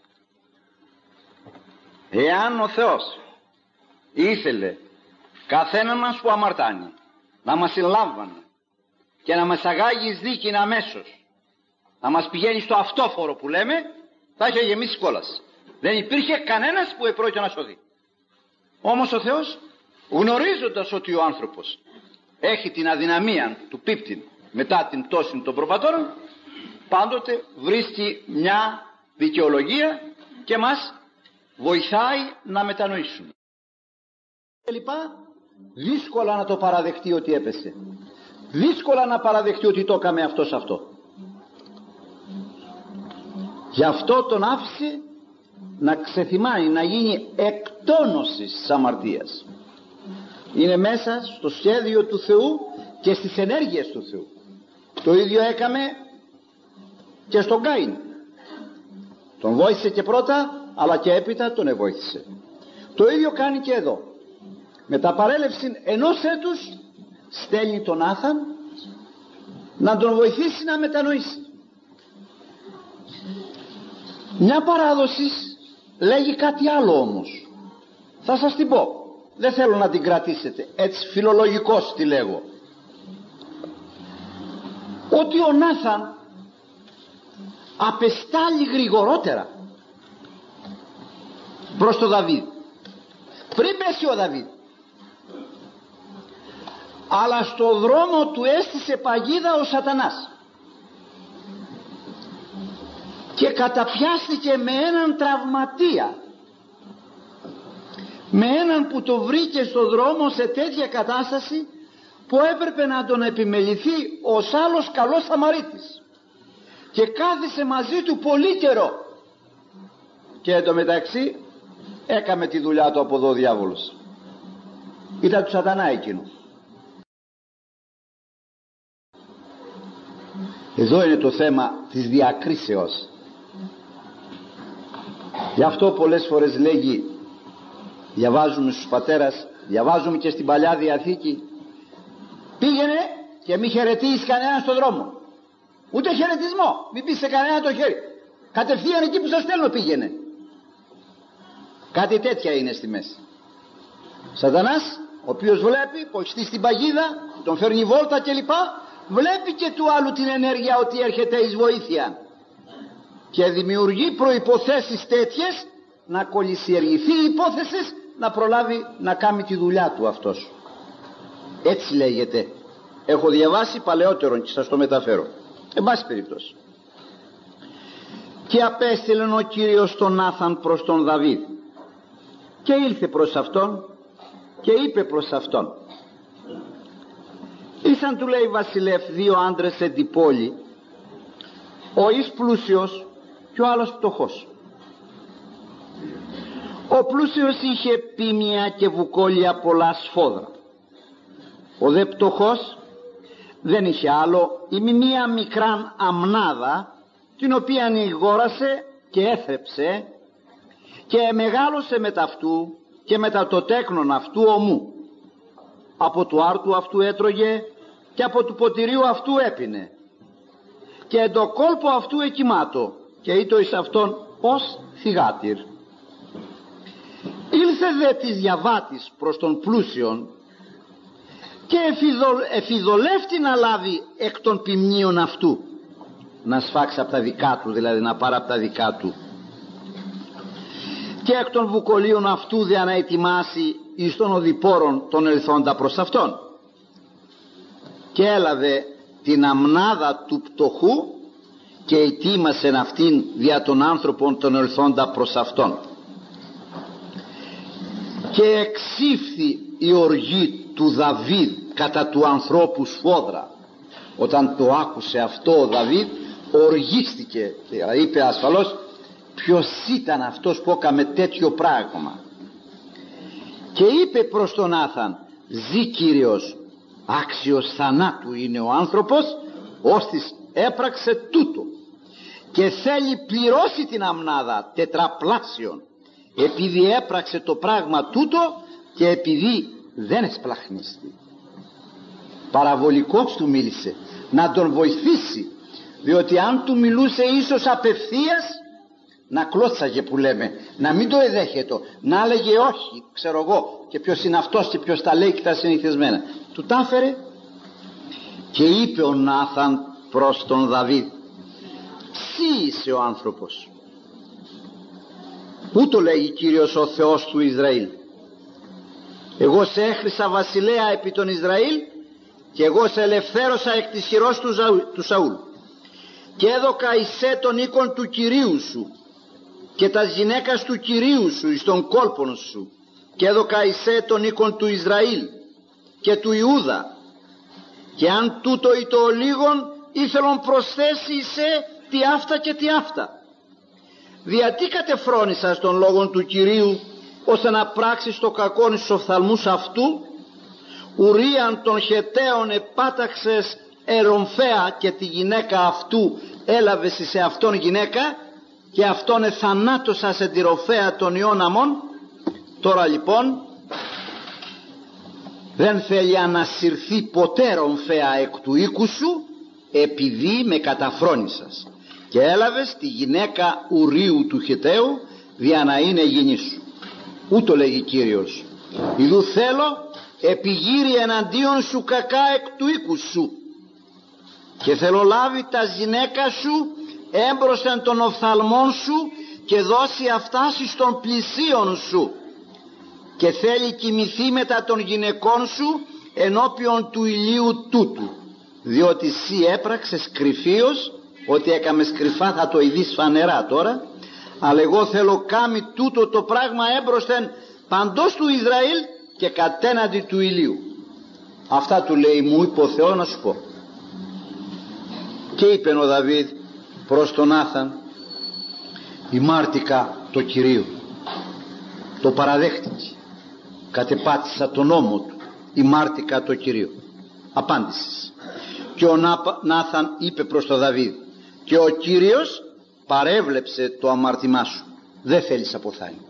Εάν ο Θεός ήθελε καθένα μας που αμαρτάνει να μας συλλάμβανε και να μας αγάγει εις δίκην αμέσως, να μας πηγαίνει στο αυτόφορο που λέμε, θα είχε γεμίσει κόλαση. Δεν υπήρχε κανένας που επρόκειτο να σωθεί. Όμως ο Θεός, γνωρίζοντας ότι ο άνθρωπος έχει την αδυναμία του πίπτην μετά την πτώση των προπατώρων, πάντοτε βρίσκει μια δικαιολογία και μας βοηθάει να μετανοήσουμε. Και λοιπά, δύσκολα να το παραδεχτεί ότι έπεσε. Δύσκολα να παραδεχτεί ότι το έκαμε αυτός αυτό. Γι' αυτό τον άφησε να ξεθυμάνει, να γίνει εκτόνωσης της αμαρτίας. Είναι μέσα στο σχέδιο του Θεού και στις ενέργειες του Θεού. Το ίδιο έκαμε και στον Κάιν. Τον βόηθησε και πρώτα, αλλά και έπειτα τον εβόηθησε. Το ίδιο κάνει και εδώ. Με τα παρέλευση ενός έτους στέλνει τον Άθαν να τον βοηθήσει να μετανοήσει. Μια παράδοση λέγει κάτι άλλο όμως. Θα σας την πω. Δεν θέλω να την κρατήσετε. Έτσι φιλολογικός τη λέγω. Ότι ο Νάθαν απεστάλλει γρηγορότερα προς τον Δαβίδ. Πριν πέσει ο Δαβίδ, αλλά στο δρόμο του έστησε παγίδα ο Σατανάς και καταπιάστηκε με έναν τραυματία, με έναν που το βρήκε στο δρόμο σε τέτοια κατάσταση που έπρεπε να τον επιμεληθεί ως άλλος καλός Σαμαρίτης, και κάθισε μαζί του πολύ καιρό, και εντωμεταξύ έκαμε τη δουλειά του από εδώ ο διάβολος. Ήταν του Σατανά εκείνο. Εδώ είναι το θέμα της διακρίσεως. Γι' αυτό πολλές φορές λέγει, διαβάζουμε στους πατέρας, διαβάζουμε και στην Παλιά Διαθήκη, πήγαινε και μη χαιρετήσεις κανέναν στον δρόμο, ούτε χαιρετισμό, μην πεις σε κανένα το χέρι, κατευθείαν εκεί που σας στέλνω πήγαινε. Κάτι τέτοια είναι στη μέση. Σατανάς, ο οποίος βλέπει, που έχει στήσει την παγίδα, τον φέρνει βόλτα κλπ, βλέπει και του άλλου την ενέργεια ότι έρχεται εις βοήθεια και δημιουργεί προϋποθέσεις τέτοιες να κολλησιεργηθεί η υπόθεση, να προλάβει να κάνει τη δουλειά του αυτός. Έτσι λέγεται. Έχω διαβάσει παλαιότερον και σας το μεταφέρω. Εν πάση περιπτώσει. Και απέστειλεν ο Κύριος τον Νάθαν προς τον Δαβίδ, και ήλθε προς αυτόν και είπε προς αυτόν: ήσαν, του λέει, βασιλεύ, δύο άντρες εν την πόλη, ο εις πλούσιος και ο άλλος φτωχός. Ο πλούσιος είχε πίμια και βουκόλια πολλά σφόδρα, ο δε πτωχός δεν είχε άλλο ή μία μικράν αμνάδα, την οποία αγόρασε και έθρεψε και μεγάλωσε μετά αυτού και μετά το τέκνον αυτού ομού. Από του άρτου αυτού έτρωγε και από του ποτηρίου αυτού έπινε, και εν το κόλπο αυτού εκοιμάτω, και ήτο εις αυτόν ως θυγάτηρ. Ήλθε δε της διαβάτης προς τον πλούσιον και εφιδολεύτη να λάβει εκ των ποιμνίων αυτού, να σφάξει από τα δικά του, δηλαδή να πάρει από τα δικά του, και εκ των βουκολίων αυτού δια να ετοιμάσει εις των οδηπόρων των ελθόντα προς αυτόν, και έλαβε την αμνάδα του πτωχού και ετοίμασεν αυτήν δια των άνθρωπων των ελθόντα προς αυτόν. Και εξήφθη η οργή του Δαβίδ κατά του ανθρώπου σφόδρα. Όταν το άκουσε αυτό ο Δαβίδ, οργίστηκε, είπε ασφαλώς, ποιος ήταν αυτός που έκαμε τέτοιο πράγμα. Και είπε προς τον Νάθαν: ζει Κύριος, άξιος θανάτου είναι ο άνθρωπος, ώστις έπραξε τούτο, και θέλει πληρώσει την αμνάδα τετραπλάσιον, επειδή έπραξε το πράγμα τούτο και επειδή δεν εσπλαχνίστη. Παραβολικός του μίλησε, να τον βοηθήσει, διότι αν του μιλούσε ίσως απευθείας, να κλώτσαγε που λέμε, να μην το εδέχετο, να έλεγε όχι, ξέρω εγώ, και ποιος είναι αυτός και ποιος τα λέει και τα συνηθισμένα. Του τα έφερε και είπε ο Νάθαν προς τον Δαβίδ: «Συ είσαι ο άνθρωπος». Πού το λέγει Κύριος ο Θεός του Ισραήλ? Εγώ σε έχρισα βασιλέα επί τον Ισραήλ, και εγώ σε ελευθέρωσα εκ της χειρός του, του Σαούλ, και έδωκα εισέ τον οίκον του Κυρίου σου και τα γυναίκας του Κυρίου σου εις τον κόλπον σου, και έδωκα εισέ τον οίκον του Ισραήλ και του Ιούδα, και αν τούτο ή το λίγον ήθελον προσθέσει εισέ τι αυτά και τι αυτά. Διατί κατεφρόνησας των λόγων του Κυρίου, ώστε να πράξεις το κακόν στους οφθαλμούς αυτού? Ουρίαν των Χεταίων επάταξες ερομφαία, και τη γυναίκα αυτού έλαβες σε αυτόν γυναίκα, και αυτόν εθανάτωσα σε τη ροφαία των ιών αμών. Τώρα λοιπόν δεν θέλει ανασυρθεί ποτέ ρομφαία εκ του οίκου σου, επειδή με καταφρόνησας, και έλαβες τη γυναίκα Ουρίου του Χεταίου δια να είναι γυνή σου. Ούτω λέγει Κύριος: ιδού θέλω επιγύρει εναντίον σου κακά εκ του οίκου σου, και θέλω λάβει τα γυναίκα σου έμπροσθεν των οφθαλμών σου, και δώσει αυτά στον πλησίον σου, και θέλει κοιμηθεί μετά των γυναικών σου, ενώπιον του ηλίου τούτου, διότι σύ έπραξες κρυφίως, ότι έκαμες κρυφά θα το ειδείς φανερά τώρα, αλλά εγώ θέλω κάμει τούτο το πράγμα έμπροσθεν παντός του Ισραήλ και κατέναντι του ηλίου. Αυτά του λέει, μου είπε ο Θεός να σου πω. Και είπε ο Δαβίδ προς τον Νάθαν, η μάρτικα το Κυρίου, το παραδέχτηκε, κατεπάτησα τον νόμο του, η μάρτικα το Κυρίου. Απάντησες. Και ο Νάθαν είπε προς τον Δαβίδ, και ο Κύριος παρέβλεψε το αμάρτημά σου, δεν θέλεις αποθάνει.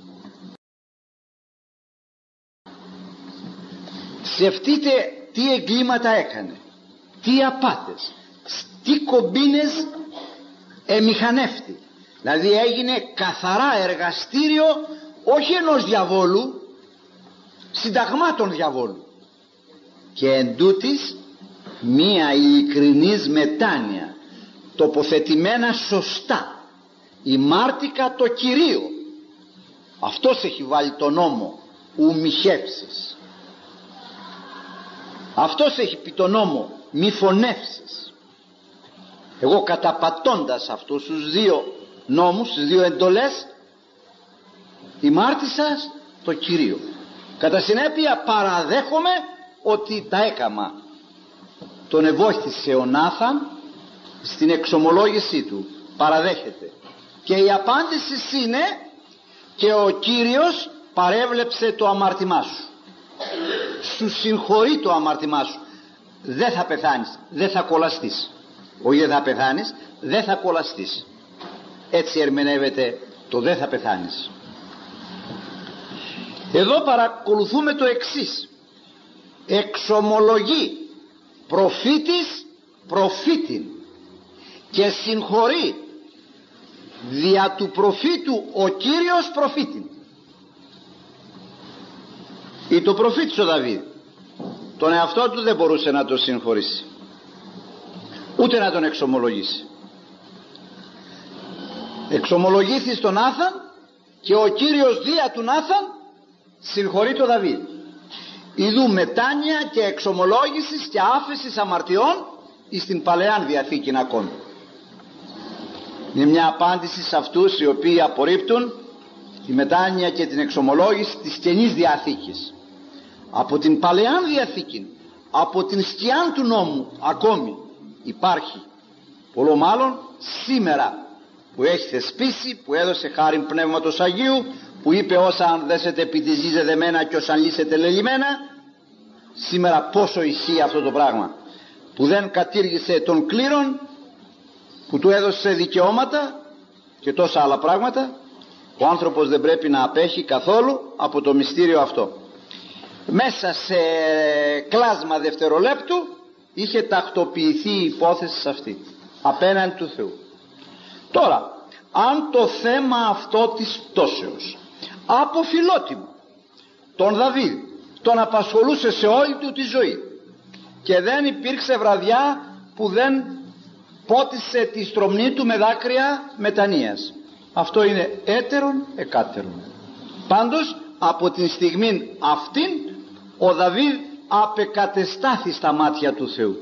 Σκεφτείτε τι εγκλήματα έκανε, τι απάτες, τι κομπίνες εμηχανεύτη. Δηλαδή έγινε καθαρά εργαστήριο όχι ενός διαβόλου, συνταγμάτων διαβόλου. Και εντούτοις μία ειλικρινής μετάνοια, τοποθετημένα σωστά, η μάρτικα το Κυρίο. Αυτός έχει βάλει τον νόμο, ου μη χέψεις. Αυτός έχει πει τον νόμο, μη φωνεύσεις. Εγώ καταπατώντας αυτούς τους δύο νόμους, τις δύο εντολές, ημάρτησας το Κυρίο. Κατά συνέπεια παραδέχομαι ότι τα έκαμα. Τον ευόηθησε ο Νάθαν στην εξομολόγησή του, παραδέχεται, και η απάντηση είναι, και ο Κύριος παρέβλεψε το αμάρτημά σου, σου συγχωρεί το αμάρτημά σου, δεν θα πεθάνεις, δεν θα κολλαστείς. Όχι δεν θα πεθάνεις, δεν θα κολλαστείς. Έτσι ερμηνεύεται το δεν θα πεθάνεις. Εδώ παρακολουθούμε το εξής: εξομολογεί προφήτης προφήτην και συγχωρεί δια του προφήτου ο Κύριος προφήτην. Ή το προφήτης ο Δαβίδ τον εαυτό του δεν μπορούσε να τον συγχωρήσει, ούτε να τον εξομολογήσει. Εξομολογήθη στον Νάθαν και ο Κύριος δια του Νάθαν συγχωρεί τον Δαβίδ. Ιδού μετάνοια και εξομολόγησης και άφεσης αμαρτιών εις την Παλαιάν Διαθήκην ακόμη. Είναι μια απάντηση σε αυτούς οι οποίοι απορρίπτουν τη μετάνοια και την εξομολόγηση της Καινής Διαθήκης. Από την Παλαιάν Διαθήκην, από την σκιάν του νόμου ακόμη υπάρχει, πολλό μάλλον σήμερα, που έχει θεσπίσει, που έδωσε χάριν Πνεύματος Αγίου, που είπε όσα αν δέσετε επί της γης δεδεμένα και όσα αν λύσετε λελειμμένα. Σήμερα πόσο ισχύει αυτό το πράγμα, που δεν κατήργησε τον κλήρον, που του έδωσε δικαιώματα και τόσα άλλα πράγματα. Ο άνθρωπος δεν πρέπει να απέχει καθόλου από το μυστήριο αυτό. Μέσα σε κλάσμα δευτερολέπτου είχε τακτοποιηθεί η υπόθεση αυτή απέναντι του Θεού. Τώρα, αν το θέμα αυτό της πτώσεως από φιλότιμο τον Δαβίδ τον απασχολούσε σε όλη του τη ζωή και δεν υπήρξε βραδιά που δεν πότισε τη στρομνή του με δάκρυα μετανοίας, αυτό είναι έτερον εκάτερον. Πάντως από την στιγμή αυτήν ο Δαβίδ απεκατεστάθη στα μάτια του Θεού.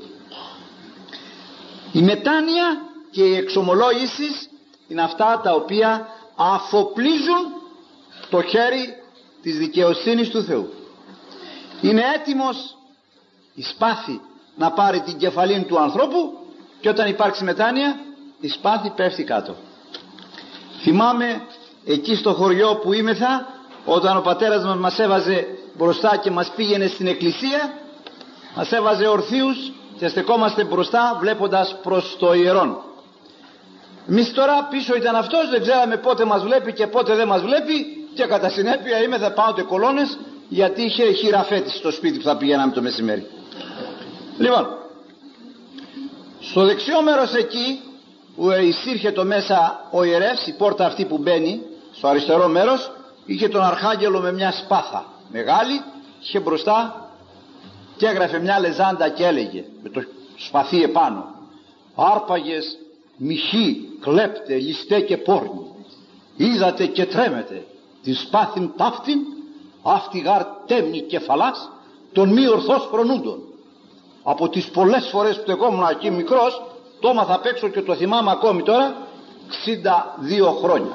Η μετάνοια και η εξομολόγηση είναι αυτά τα οποία αφοπλίζουν το χέρι της δικαιοσύνης του Θεού. Είναι έτοιμος η σπάθη να πάρει την κεφαλή του ανθρώπου, και όταν υπάρξει μετάνοια η σπάθη πέφτει κάτω. Θυμάμαι εκεί στο χωριό που ήμεθα, όταν ο πατέρας μας μας έβαζε μπροστά και μας πήγαινε στην εκκλησία, μας έβαζε ορθίους και στεκόμαστε μπροστά βλέποντας προς το ιερόν. Εμείς τώρα πίσω ήταν αυτός, δεν ξέραμε πότε μας βλέπει και πότε δεν μας βλέπει, και κατά συνέπεια ήμεθα πάνω τε κολόνες, γιατί είχε χειραφέτηση στο σπίτι που θα πηγαίναμε το μεσημέρι. Λοιπόν, στο δεξιό μέρος εκεί που εισήρχε το μέσα ο ιερεύς, η πόρτα αυτή που μπαίνει, στο αριστερό μέρος είχε τον αρχάγγελο με μια σπάθα μεγάλη, είχε μπροστά και έγραφε μια λεζάντα και έλεγε με το σπαθί επάνω: άρπαγες μοιχή, κλέπτε, ληστέ και πόρνη, είδατε και τρέμετε την σπάθην ταύτην, αυτή γάρ τέμνη κεφαλάς, των μη ορθώς φρονούντων. Από τις πολλές φορές που εγώ ήμουν εκεί μικρός, το έμαθα απ' έξω και το θυμάμαι ακόμη τώρα, εξήντα δύο χρόνια.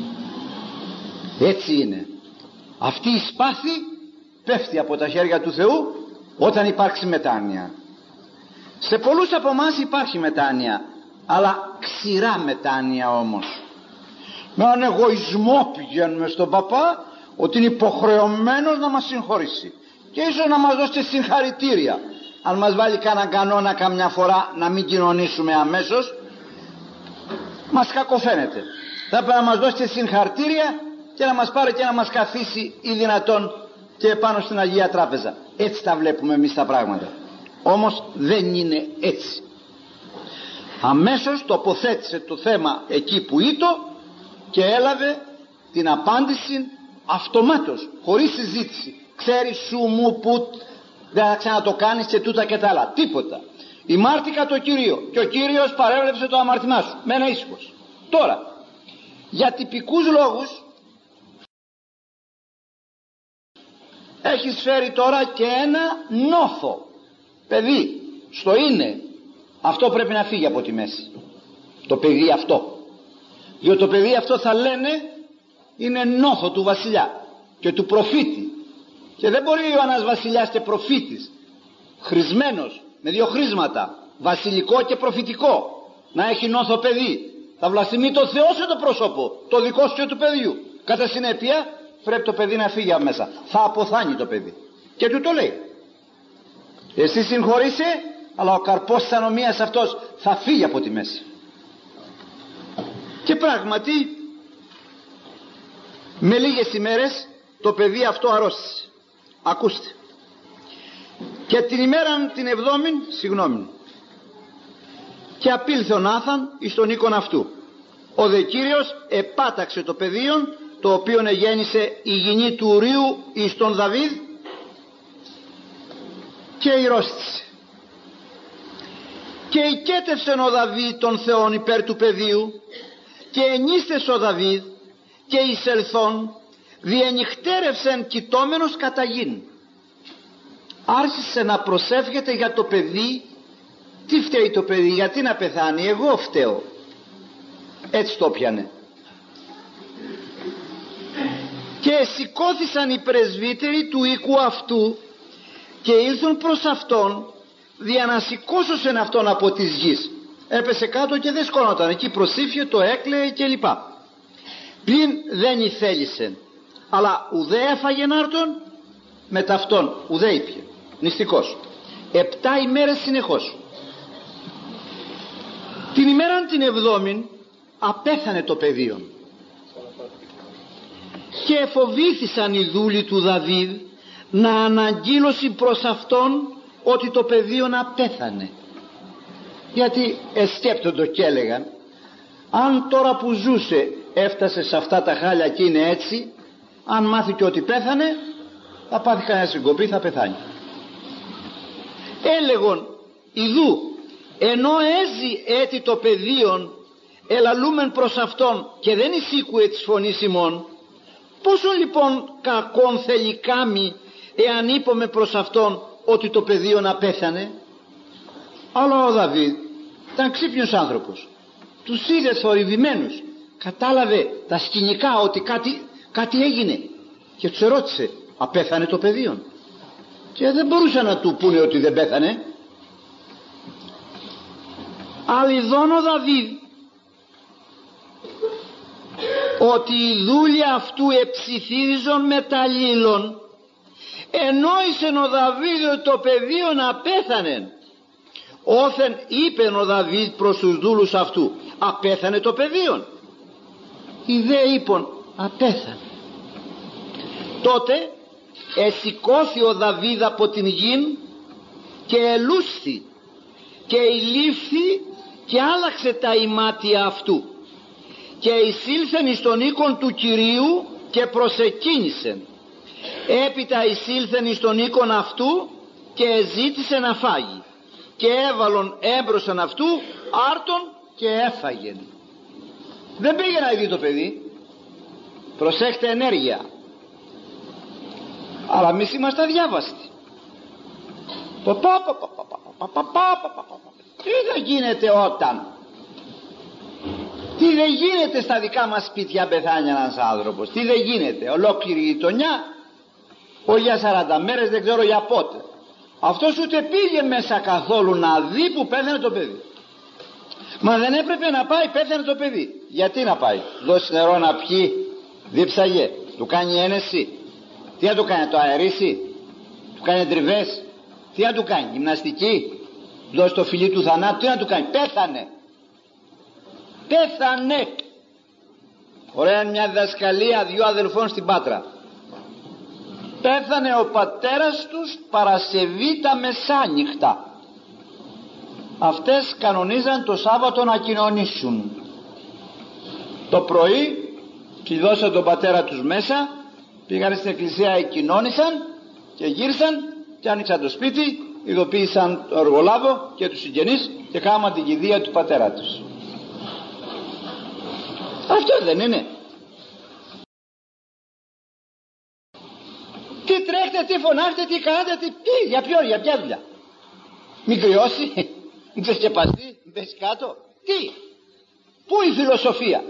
Έτσι είναι. Αυτή η σπάθη πέφτει από τα χέρια του Θεού όταν υπάρξει μετάνοια. Σε πολλούς από εμάς υπάρχει μετάνοια, αλλά ξηρά μετάνοια όμως. Με έναν εγωισμό πηγαίνουμε στον παπά ότι είναι υποχρεωμένος να μας συγχωρήσει και ίσως να μας δώσει συγχαρητήρια. Αν μας βάλει κανέναν κανόνα καμιά φορά να μην κοινωνήσουμε αμέσως, μας κακοφαίνεται. Θα πρέπει να μας δώσει συγχαρητήρια και να μας πάρει και να μας καθίσει ή δυνατόν και πάνω στην Αγία Τράπεζα. Έτσι τα βλέπουμε εμείς τα πράγματα. Όμως δεν είναι έτσι. Αμέσως τοποθέτησε το θέμα εκεί που ήτο και έλαβε την απάντηση αυτομάτως, χωρίς συζήτηση. Ξέρεις σου μου που δεν θα ξανατο κάνεις και τούτα και τα άλλα, τίποτα. Ημάρτηκα το Κύριο και ο Κύριος παρέβλεψε το αμαρτημά σου με ένα ήσυχος. Τώρα, για τυπικούς λόγους έχεις φέρει τώρα και ένα νόθο. Παιδί, στο είναι, αυτό πρέπει να φύγει από τη μέση. Το παιδί αυτό. Διότι το παιδί αυτό θα λένε είναι νόθο του βασιλιά και του προφήτη. Και δεν μπορεί ο Ιωάννας βασιλιάς και προφήτης, χρησμένος με δύο χρήσματα, βασιλικό και προφητικό, να έχει νόθο παιδί. Θα βλαστημεί το Θεό σε το πρόσωπο, το δικό σου και του παιδιού. Κατά συνέπεια πρέπει το παιδί να φύγει από μέσα. Θα αποθάνει το παιδί. Και του το λέει. Εσύ συγχωρείσαι, αλλά ο καρπός της ανομίας αυτός θα φύγει από τη μέση. Και πράγματι με λίγες ημέρες το παιδί αυτό αρρώστησε. Ακούστε. Και την ημέραν την εβδόμην, συγγνώμη, και απήλθε ο Νάθαν εις τον οίκον αυτού. Ο δε Κύριος επάταξε το παιδίον, το οποίον εγέννησε η γυνή του Ουρίου εις τον Δαβίδ, και ηρρώστησε. Και οικέτευσεν ο Δαβίδ τον Θεόν υπέρ του παιδίου, και ενίστες ο Δαβίδ, και εισελθόν διενυχτέρευσεν κοιτώμενος κατά γην. Άρχισε να προσεύχεται για το παιδί. Τι φταίει το παιδί, γιατί να πεθάνει, εγώ φταίω. Έτσι το πιανε. Και σηκώθησαν οι πρεσβύτεροι του οίκου αυτού και ήλθουν προς αυτόν, δια να σηκώσωσεν αυτόν από της γης. Έπεσε κάτω και δεν σκόνονταν, εκεί προσήφιε, το έκλαιε κλπ. Πλην δεν ηθέλησε, αλλά ουδέ έφαγε νάρτον με ταυτόν, ουδέ ήπιε. Νηστικός. Επτά ημέρες συνεχώς. Την ημέραν την εβδόμην απέθανε το παιδίον. Και εφοβήθησαν οι δούλοι του Δαβίδ να αναγγείλωσιν προς αυτόν ότι το παιδίον απέθανε. Γιατί εσκέπτοντο και έλεγαν, αν τώρα που ζούσε έφτασε σε αυτά τα χάλια και είναι έτσι, αν μάθει και ότι πέθανε, θα πάθει κανένα συγκοπή, θα πεθάνει. Έλεγον, ιδού, ενώ έζει έτη το παιδίον, ελαλούμεν προς αυτόν και δεν εισήκουε της φωνής ημών, πόσο λοιπόν κακόν θέλει κάμει εάν είπαμε προς αυτόν ότι το παιδίον απέθανε. Αλλά ο Δαβίδ ήταν ξύπνιος άνθρωπος, τους είδε θορυβημένους, κατάλαβε τα σκηνικά ότι κάτι, κάτι έγινε και τους ερώτησε, απέθανε το παιδίον? Και δεν μπορούσαν να του πούνε ότι δεν πέθανε. Αλιδών ο Δαβίδ ότι οι δούλοι αυτού εψιθύριζον μεταλλήλων, ενόησεν ο Δαβίδ ότι το παιδίον απέθανε. Όθεν είπεν ο Δαβίδ προς τους δούλους αυτού, απέθανε το παιδίον? Οι δε είπον, απέθανε. Τότε εσηκώθη ο Δαβίδ από την γην και ελούσθη και ηλήφθη και άλλαξε τα ημάτια αυτού και εισήλθεν εις τον οίκον του Κυρίου και προσεκίνησεν. Έπειτα εισήλθεν εις τον οίκον αυτού και ζήτησε να φάγει και έβαλον έμπροσαν αυτού άρτον και έφαγεν. Δεν πήγε να δει το παιδί. Προσέχτε, ενέργεια. Αλλά εμείς είμαστε αδιάβαστοι. Τι δεν γίνεται όταν, τι δεν γίνεται στα δικά μας σπίτια πεθάνει ένας άνθρωπος, τι δεν γίνεται, ολόκληρη γειτονιά, όχι για σαράντα μέρες, δεν ξέρω για πότε. Αυτός ούτε πήγε μέσα καθόλου να δει που πέθανε το παιδί. Μα δεν έπρεπε να πάει, πέθανε το παιδί. Γιατί να πάει, δώσει νερό να πιει, δίψαγε, του κάνει ένεση, τι να του κάνει, το αερίσει, του κάνει τριβές, τι να του κάνει, γυμναστική, δώσει το φιλί του θανάτου, τι να του κάνει, πέθανε. Πέθανε. Ωραία, μια διδασκαλία δυο αδελφών στην Πάτρα. Πέθανε ο πατέρας τους Παρασκευή τα μεσάνυχτα. Αυτές κανονίζαν το Σάββατο να κοινωνήσουν. Το πρωί κλειδώσαν τον πατέρα τους μέσα, πήγαν στην εκκλησία, κοινώνησαν και γύρισαν και άνοιξαν το σπίτι, ειδοποίησαν τον εργολάβο και τους συγγενείς και κάμαν την κηδεία του πατέρα τους. Αυτό δεν είναι? Τι τρέχετε, τι φωνάχετε, τι κάνετε, τι, τι, για ποιο, για ποια δουλειά? Μην κρυώσει, μην ξεσκεπαστεί, μην πέσει κάτω, τι, πού η φιλοσοφία?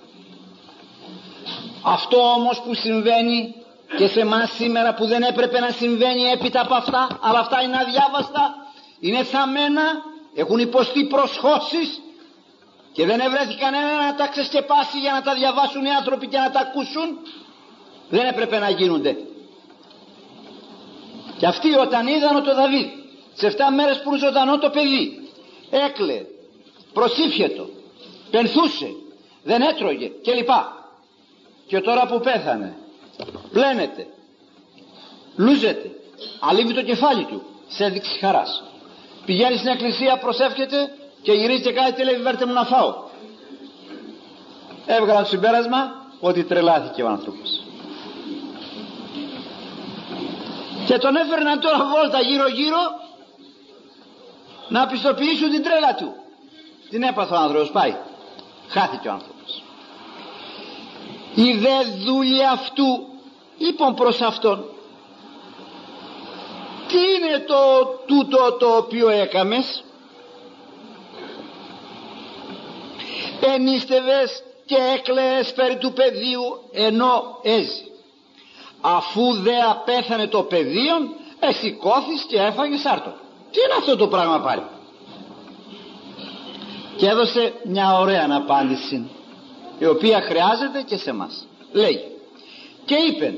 Αυτό όμως που συμβαίνει και σε εμάς σήμερα, που δεν έπρεπε να συμβαίνει έπειτα από αυτά, αλλά αυτά είναι αδιάβαστα, είναι θαμμένα, έχουν υποστεί προσχώσεις και δεν ευρέθη κανένα να τα ξεσκεπάσει για να τα διαβάσουν οι άνθρωποι και να τα ακούσουν. Δεν έπρεπε να γίνονται. Και αυτοί όταν είδαν το Δαβίδ σε εφτά μέρες που είναι ζωντανό το παιδί, έκλαιε, προσήφιετο, πενθούσε, δεν έτρωγε κλπ. Και τώρα που πέθανε, πλένεται, λούζεται, αλείβει το κεφάλι του σε έδειξη χαράς. Πηγαίνει στην εκκλησία, προσεύχεται και γυρίζει και κάτι και λέει, βέρτε μου να φάω. Έβγαλα το συμπέρασμα ότι τρελάθηκε ο άνθρωπος. Και τον έφερναν τώρα βόλτα γύρω γύρω να πιστοποιήσουν την τρέλα του. Την έπαθε ο άνθρωπος, πάει, χάθηκε ο άνθρωπος. Η δε δούλη αυτού, είπαν προς αυτόν, τι είναι το τούτο το οποίο έκαμες? Ενίστευες και έκλαιες περί του παιδίου ενώ έζει. Αφού δε απέθανε το παιδίον, εσηκώθης και έφαγες άρτο. Τι είναι αυτό το πράγμα πάλι? Και έδωσε μια ωραία απάντηση, η οποία χρειάζεται και σε μας. Λέει, και είπε,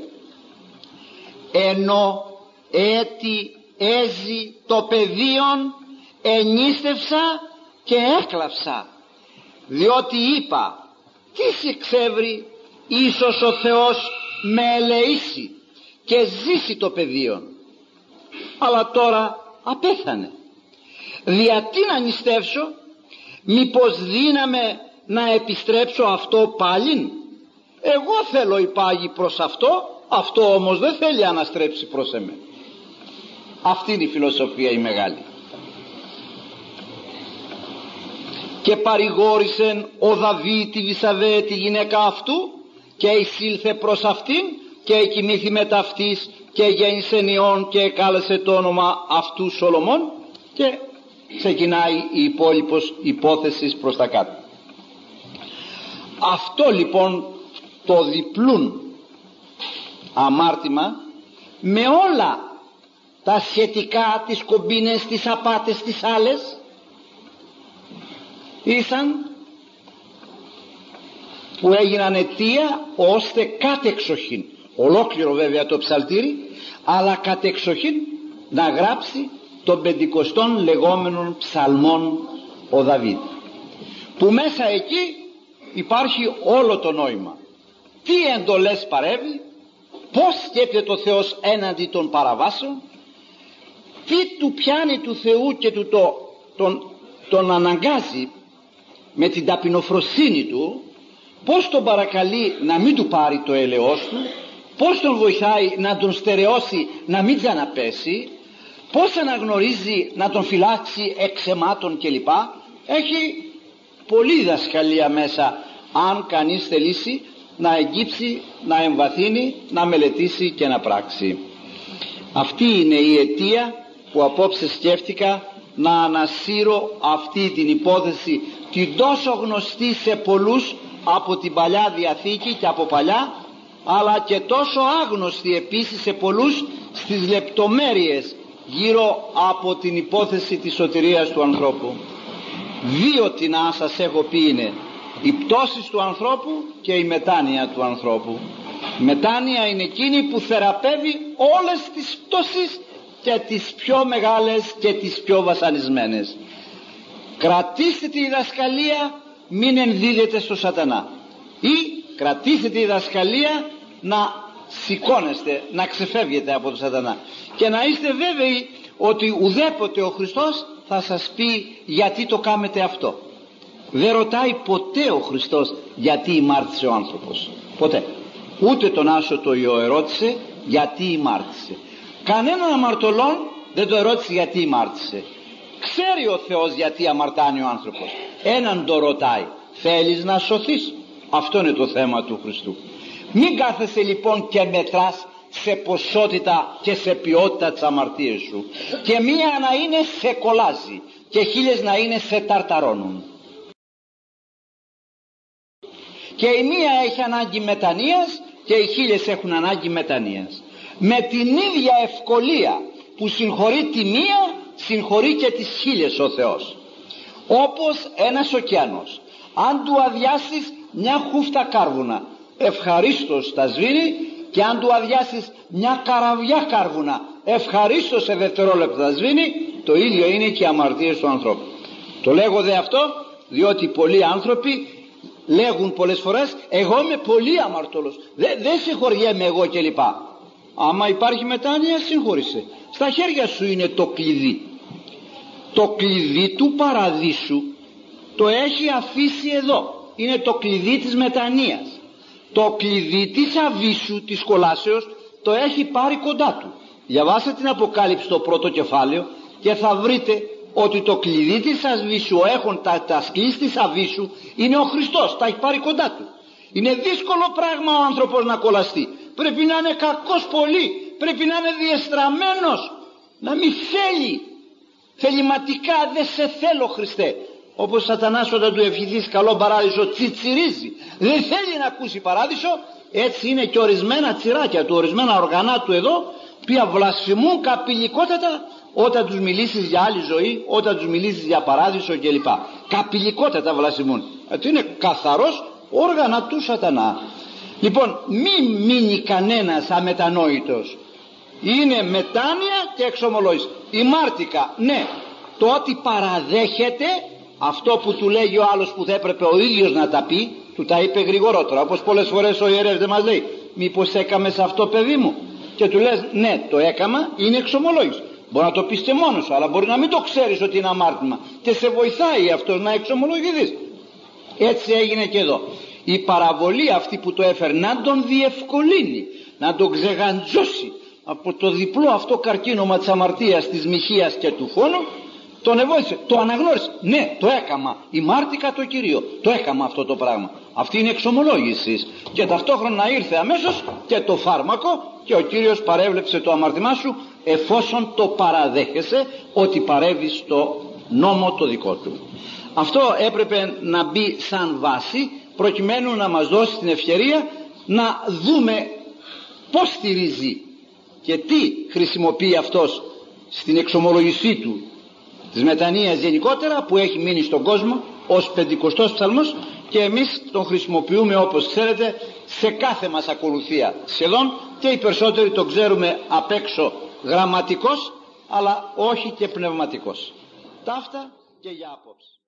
ενώ έτι έζει το παιδίον, ενίστευσα και έκλαψα, διότι είπα, τι σε ξεύρει, ίσως ο Θεός με ελεήσει και ζήσει το παιδίον. Αλλά τώρα απέθανε. Δια τι να νηστεύσω? Μήπως δύναμε να επιστρέψω αυτό πάλιν? Εγώ θέλω υπάγει προς αυτό, αυτό όμως δεν θέλει αναστρέψει προς εμένα. Αυτή είναι η φιλοσοφία η μεγάλη. Και παρηγόρησεν ο Δαβίδ τη Βυσαβέ τη γυναίκα αυτού και εισήλθε προς αυτήν και εκοιμήθη μετά αυτής και γέννησε ιών και εκάλεσε το όνομα αυτού Σολομών, και ξεκινάει η υπόλοιπος υπόθεση προς τα κάτω. Αυτό λοιπόν το διπλούν αμάρτημα με όλα τα σχετικά, τις κομπίνες, τις απάτες, τις άλλες, ήσαν που έγιναν αιτία ώστε κατεξοχήν, ολόκληρο βέβαια το ψαλτήρι, αλλά κατεξοχήν να γράψει των πεντηκοστών λεγόμενων ψαλμών ο Δαβίδ, που μέσα εκεί υπάρχει όλο το νόημα. Τι εντολές παρεύει, πως σκέπτεται ο Θεός έναντι των παραβάσεων, τι του πιάνει του Θεού και του το, τον, τον αναγκάζει με την ταπεινοφροσύνη του, πως τον παρακαλεί να μην του πάρει το έλεος του, πως τον βοηθάει να τον στερεώσει να μην ξαναπέσει, πως αναγνωρίζει να τον φυλάξει εξαιμάτων κλπ. Έχει πολλή δασκαλία μέσα, αν κανείς θελήσει να εγγύψει, να εμβαθύνει, να μελετήσει και να πράξει. Αυτή είναι η αιτία που απόψε σκέφτηκα να ανασύρω αυτή την υπόθεση, την τόσο γνωστή σε πολλούς από την Παλιά Διαθήκη και από παλιά, αλλά και τόσο άγνωστη επίσης σε πολλούς στις λεπτομέρειες γύρω από την υπόθεση της σωτηρίας του ανθρώπου. Δύο τι να σας έχω πει είναι η πτώση του ανθρώπου και η μετάνοια του ανθρώπου. Η μετάνοια είναι εκείνη που θεραπεύει όλες τις πτώσεις και τις πιο μεγάλες και τις πιο βασανισμένες. Κρατήστε τη διδασκαλία, μην ενδίδετε στο σατανά, ή κρατήστε τη διδασκαλία να σηκώνεστε, να ξεφεύγετε από τον σατανά και να είστε βέβαιοι ότι ουδέποτε ο Χριστός θα σας πει γιατί το κάμετε αυτό. Δεν ρωτάει ποτέ ο Χριστός γιατί ημάρτησε ο άνθρωπος, ποτέ. Ούτε τον Άσο το Υιό ερώτησε γιατί ημάρτησε. Κανέναν αμαρτωλόν δεν το ερώτησε γιατί ημάρτησε. Ξέρει ο Θεός γιατί αμαρτάνει ο άνθρωπος. Έναν το ρωτάει, θέλεις να σωθείς? Αυτό είναι το θέμα του Χριστού. Μην κάθεσαι λοιπόν και μετράς σε ποσότητα και σε ποιότητα τις αμαρτίες σου, και μία να είναι σε κολλάζει και χίλιες να είναι σε ταρταρώνουν. Και η μία έχει ανάγκη μετανοίας και οι χίλιες έχουν ανάγκη μετανοίας. Με την ίδια ευκολία που συγχωρεί τη μία, συγχωρεί και τις χίλιες ο Θεός. Όπως ένας ωκεανός, αν του αδειάσεις μια χούφτα κάρβουνα, ευχαρίστως τα σβήνει, και αν του αδειάσεις μια καραβιά κάρβουνα, ευχαρίστως σε δευτερόλεπτα τα σβήνει. Το ίδιο είναι και οι αμαρτίες του ανθρώπου. Το λέγω δε αυτό διότι πολλοί άνθρωποι λέγουν πολλές φορές, εγώ είμαι πολύ αμαρτωλός, δεν δε συγχωριέμαι εγώ κλπ. Άμα υπάρχει μετάνοια, συγχώρησε. Στα χέρια σου είναι το κλειδί. Το κλειδί του παραδείσου το έχει αφήσει εδώ. Είναι το κλειδί της μετανοίας. Το κλειδί της αβύσσου, της κολάσεως, το έχει πάρει κοντά του. Διαβάστε την Αποκάλυψη το πρώτο κεφάλαιο και θα βρείτε ότι το κλειδί της αβύσσου, έχουν τα, τα σκλής της αβύσσου, είναι ο Χριστός, τα έχει πάρει κοντά του. Είναι δύσκολο πράγμα ο άνθρωπος να κολλαστεί. Πρέπει να είναι κακός πολύ, πρέπει να είναι διεστραμμένος, να μην θέλει. Θεληματικά, δεν σε θέλω Χριστέ. Όπως ο Σατανάς όταν του ευχηθείς καλό παράδεισο τσιτσιρίζει, δεν θέλει να ακούσει παράδεισο. Έτσι είναι και ορισμένα τσιράκια του, ορισμένα οργανά του εδώ, που βλασφημούν καπηλικότατα όταν τους μιλήσεις για άλλη ζωή, όταν τους μιλήσεις για παράδεισο κλπ. Καπηλικότατα βλασφημούν. Αυτό είναι καθαρός όργανα του Σατανά. Λοιπόν, μην μείνει κανένας αμετανόητος. Είναι μετάνοια και εξομολόγηση. Η μάρτικα, ναι, το ότι παραδέχεται αυτό που του λέγει ο άλλος που θα έπρεπε ο ίδιος να τα πει, του τα είπε γρηγορότερα. Όπως πολλές φορές ο ιερεύς δεν μας λέει, μήπως έκαμες αυτό παιδί μου? Και του λες, ναι, το έκαμα, είναι εξομολόγηση. Μπορεί να το πεις και μόνος σου, αλλά μπορεί να μην το ξέρεις ότι είναι αμάρτημα και σε βοηθάει αυτός να εξομολογηθείς. Έτσι έγινε και εδώ. Η παραβολή αυτή που το έφερε να τον διευκολύνει, να τον ξεγαντζώσει από το διπλό αυτό καρκίνωμα της αμαρτίας, της μοιχείας και του φόνου, τον ευώθησε, το αναγνώρισε. Ναι, το έκαμα, ημάρτηκα το Κυρίο, το έκαμα αυτό το πράγμα. Αυτή είναι εξομολόγηση. Και ταυτόχρονα ήρθε αμέσως και το φάρμακο και ο Κύριος παρέβλεψε το αμαρτημά σου, εφόσον το παραδέχεσαι ότι παρέβει στο νόμο το δικό του. Αυτό έπρεπε να μπει σαν βάση, προκειμένου να μας δώσει την ευκαιρία να δούμε πώς στηρίζει και τι χρησιμοποιεί αυτός στην εξομολογησή του της μετανοίας γενικότερα, που έχει μείνει στον κόσμο ως πεντηκοστός ψαλμός, και εμείς τον χρησιμοποιούμε, όπως ξέρετε, σε κάθε μας ακολουθία σχεδόν, και οι περισσότεροι τον ξέρουμε απ' έξω γραμματικός, αλλά όχι και πνευματικός. Ταύτα και για απόψε.